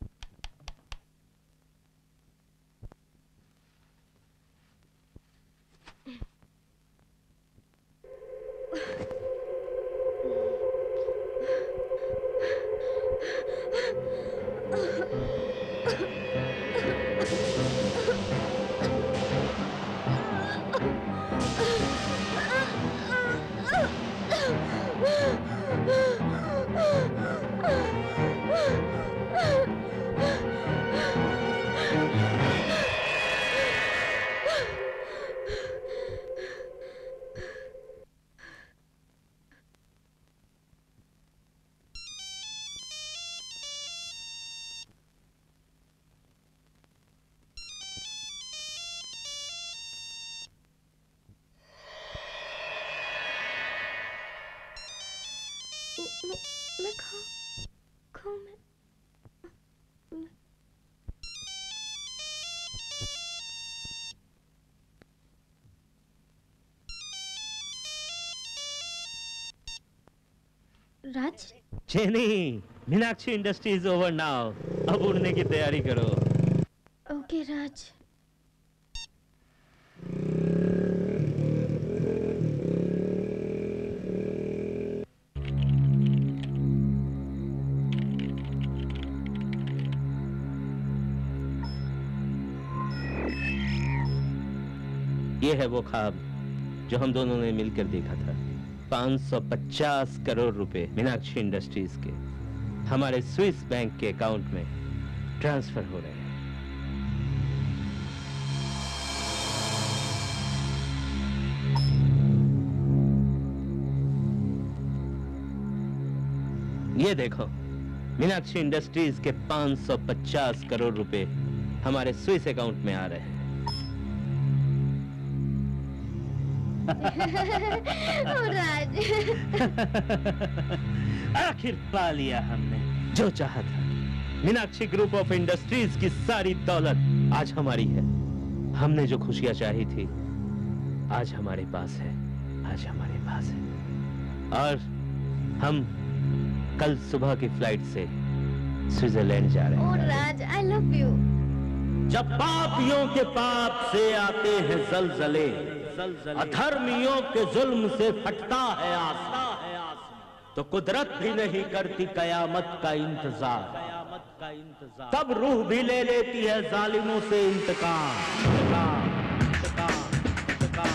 मैं मैं खाऊं खाऊं मैं, मैं Raj. Jenny, Meenakshi industry is over now. अब उड़ने की तैयारी करो। ओके राज। ये है वो ख्वाब जो हम दोनों ने मिलकर देखा था। पाँच सौ पचास करोड़ रुपए मीनाक्षी इंडस्ट्रीज के हमारे स्विस बैंक के अकाउंट में ट्रांसफर हो रहे हैं। ये देखो, मीनाक्षी इंडस्ट्रीज के पाँच सौ पचास करोड़ रुपए हमारे स्विस अकाउंट में आ रहे हैं। राज। आखिर पा लिया हमने जो चाहा था। मीनाक्षी ग्रुप ऑफ इंडस्ट्रीज की सारी दौलत आज हमारी है। हमने जो खुशियां चाही थी आज हमारे पास है, आज हमारे पास है। और हम कल सुबह की फ्लाइट से स्विट्जरलैंड जा रहे हैं। Oh Raj, I love you. जब पापियों के पाप से आते हैं जलजले, अधर्मियों के जुल्म से फटता है आसमान, तो कुदरत भी नहीं करती कयामत का इंतजार। तब रूह भी ले लेती है जालिमों से इंतकाम। इंतकाम, इंतकाम, इंतकाम।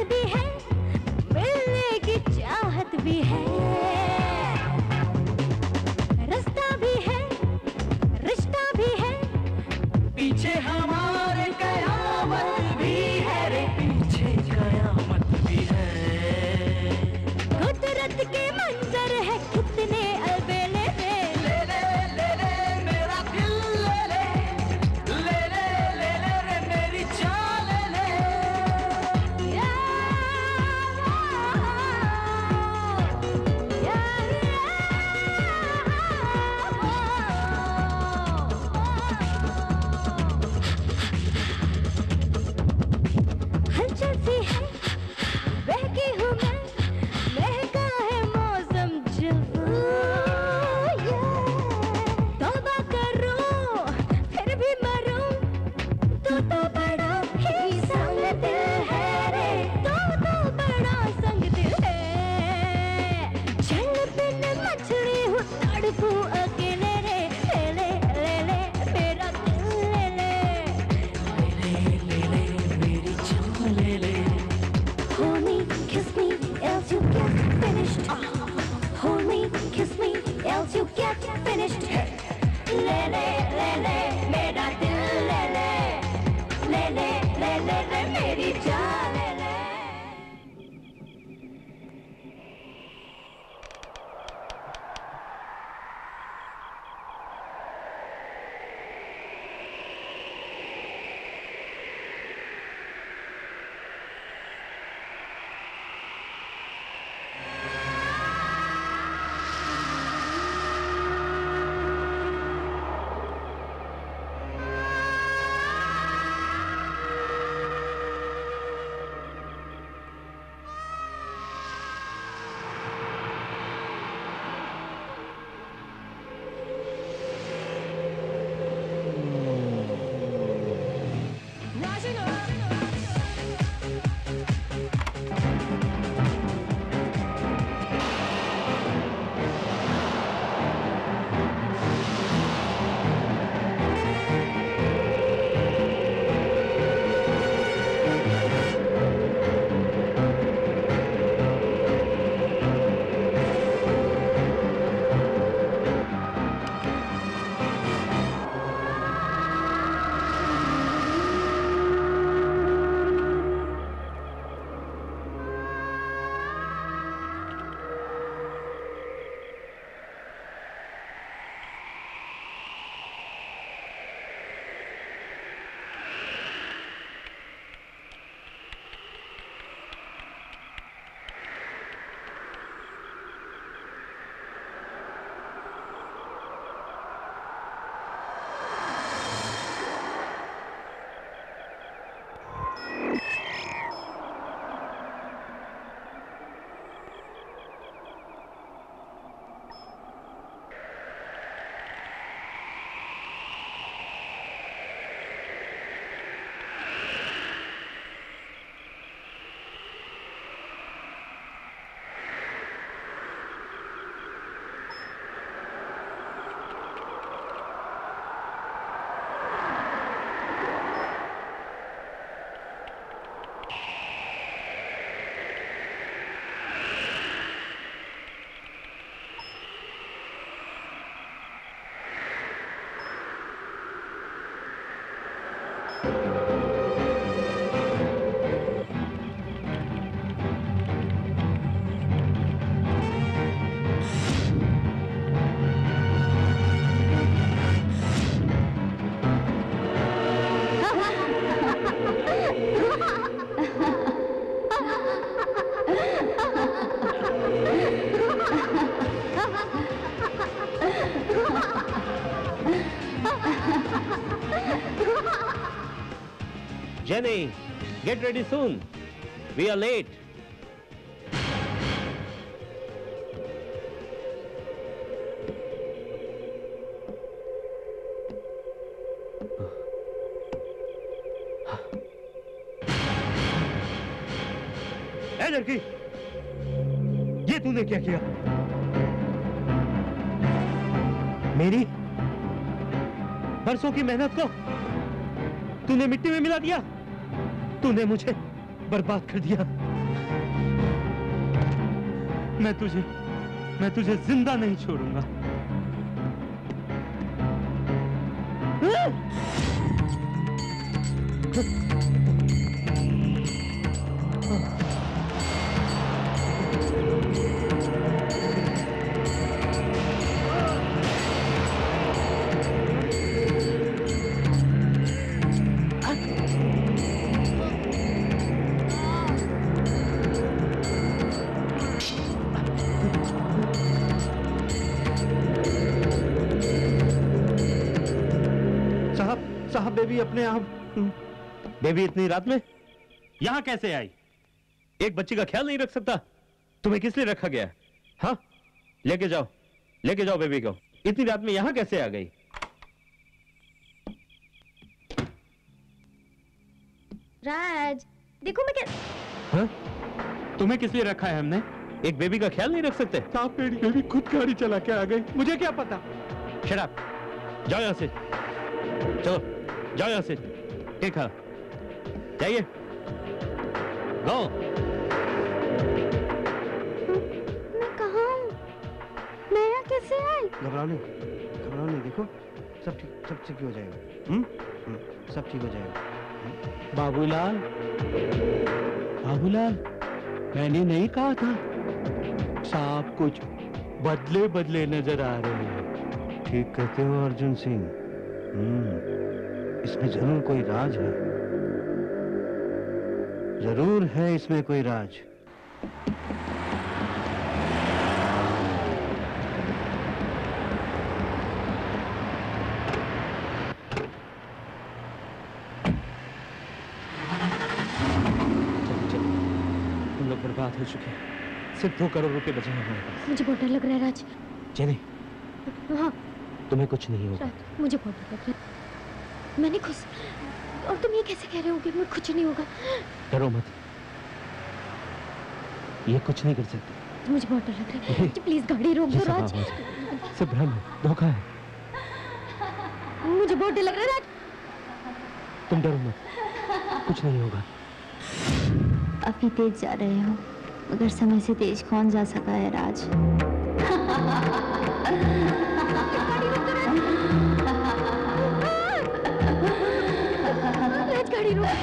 चाहत भी है, मिलने की चाहत भी है, रास्ता भी है, रिश्ता भी है, पीछे हमारे कयामत भी है रे, पीछे कयामत भी है। कुदरत के मंजर है कितने अलबेले रे, ले ले ले ले मेरा दिल ले ले, ले ले ले ले रे मेरी जान ले ले, या या हलचल सी है, बहकी हूँ मैं, महका है मौसम जवां, तौबा करूं फिर भी मरूं, तू तो बड़ा ही संग दिल है रे, तू तो बड़ा संग दिल है, चल बिन मछली हूँ तड़पूं अकेले रे, ले ले ले ले मेरा दिल ले ले, ले ले ले ले मेरी जान ले ले, hold me, kiss me, else you get finished, hold me, kiss me, else you get finished, ले ले ले ले मेरा दिल ले ले, ले ले ले ले ले मेरी जान ले ले। Jenny, get ready soon. We are late. ए लड़की, ये तूने क्या किया? मेरी बरसों की मेहनत को तूने मिट्टी में मिला दिया। तूने मुझे बर्बाद कर दिया। मैं तुझे मैं तुझे जिंदा नहीं छोड़ूंगा। साहब बेबी अपने आप। बेबी इतनी रात में यहां कैसे आई? एक बच्ची का ख्याल नहीं रख सकता? तुम्हें किस लिए रखा गया है? हाँ, लेके जाओ, लेके जाओ बेबी को। इतनी रात में यहां कैसे आ गई? राज, देखो मैं क्या। हाँ? तुम्हें किस लिए रखा है हमने? एक बेबी का ख्याल नहीं रख सकते? साहब मेरी बेबी खुद गाड़ी चला के आ गई, मुझे क्या पता। शट अप, जाओ यहां से, चलो जाओ यहां से। ठीक है, जाइए, गो। मैं कहाँ हूँ? मैं यहाँ कैसे आई? घबराओ नहीं, घबराओ नहीं, देखो सब ठीक सब ठीक हो जाएगा। हम्म हम्म, सब ठीक हो जाएगा। बाबूलाल, बाबूलाल, मैंने नहीं कहा था साहब कुछ बदले बदले नजर आ रहे हैं। ठीक कहते हो अर्जुन सिंह। हम्म, इसमें जरूर कोई राज है, जरूर है इसमें कोई राज। हम लोग बर्बाद हो चुके हैं, सिर्फ दो करोड़ रुपए बचे हैं हमारे पास। मुझे बहुत डर लग रहा है राज। जेनी, हाँ तुम्हें कुछ नहीं होगा। राज, मुझे बहुत डर लग रहा है। मैंने खुश, और तुम ये कैसे कह रहे हो कि मुझे कुछ नहीं होगा? डरो मत, ये कुछ नहीं कर सकते। मुझे बहुत डर लग रहा है। प्लीज गाड़ी रोक दो राज। सिर्फ भ्रम है, धोखा है। मुझे बहुत डर लग रहा है राज। तुम डरो मत, कुछ नहीं होगा। अभी तेज जा रहे हो, मगर समय से तेज कौन जा सका है राज। राज गाड़ी रोक।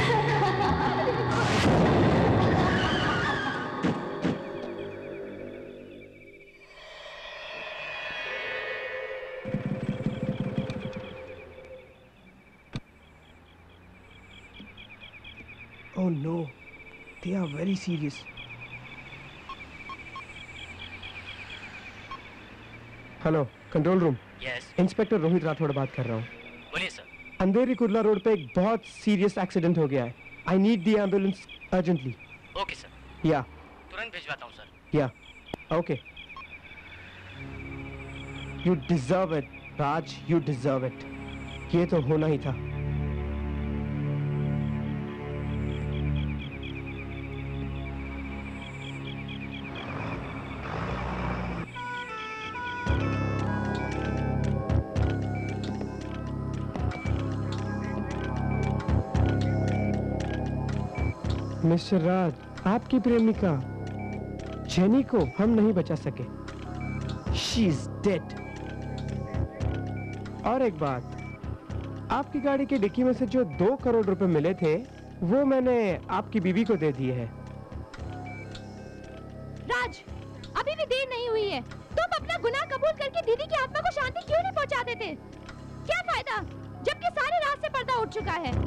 Oh no, they are very serious. Hello, control room. Yes. Inspector Rohit Rathore बात कर रहा हूँ। बोलिए सर। अंधेरी कुर्ला रोड पे एक बहुत सीरियस एक्सीडेंट हो गया है। I need the ambulance urgently. Okay sir. या तुरंत भिजवाता हूँ सर। या okay. You deserve it Raj, you deserve it. ये तो होना ही था। मिस्टर राज, आपकी प्रेमिका जेनी को हम नहीं बचा सके। She is dead. और एक बात, आपकी गाड़ी की डिक्की में से जो दो करोड़ रुपए मिले थे वो मैंने आपकी बीवी को दे दिए हैं। राज, अभी भी देर नहीं हुई है। तुम अपना गुनाह कबूल करके दीदी की आत्मा को शांति क्यों नहीं पहुंचा देते? क्या फायदा जबकि सारे रात से पर्दा उठ चुका है।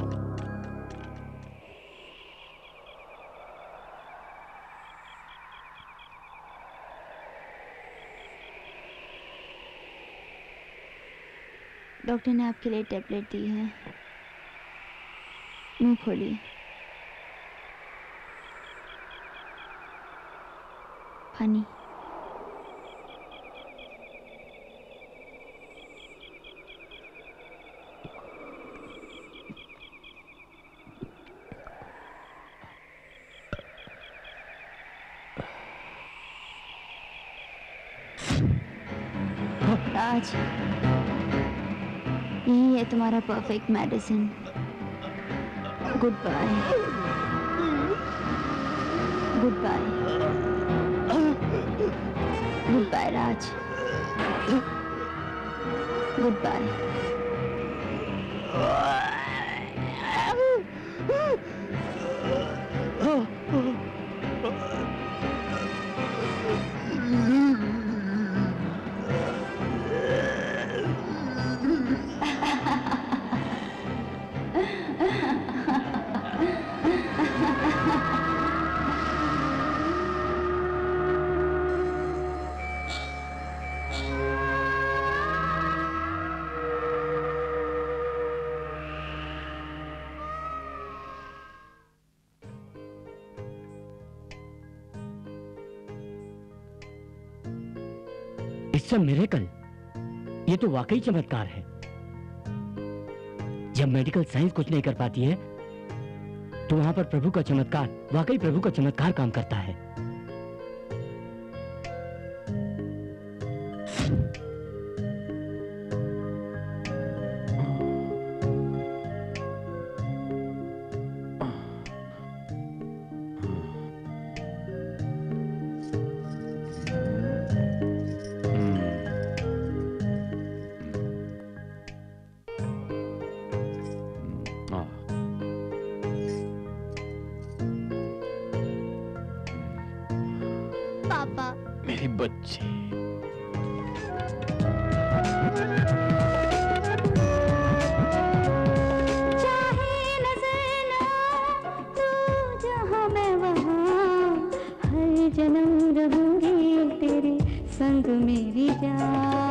डॉक्टर ने आपके लिए टेबलेट दी है, मुंह खोलिए। पानी। राज, यही है तुम्हारा perfect medicine. Goodbye. Goodbye goodbye Raj goodbye it's a miracle. ये तो वाकई चमत्कार है। जब मेडिकल साइंस कुछ नहीं कर पाती है तो वहां पर प्रभु का चमत्कार, वाकई प्रभु का चमत्कार काम करता है। पापा मेरी बच्ची। चाहे नजर ना तू जहाँ मैं वहाँ, हर जन्म रहूंगी तेरे संग मेरी जान।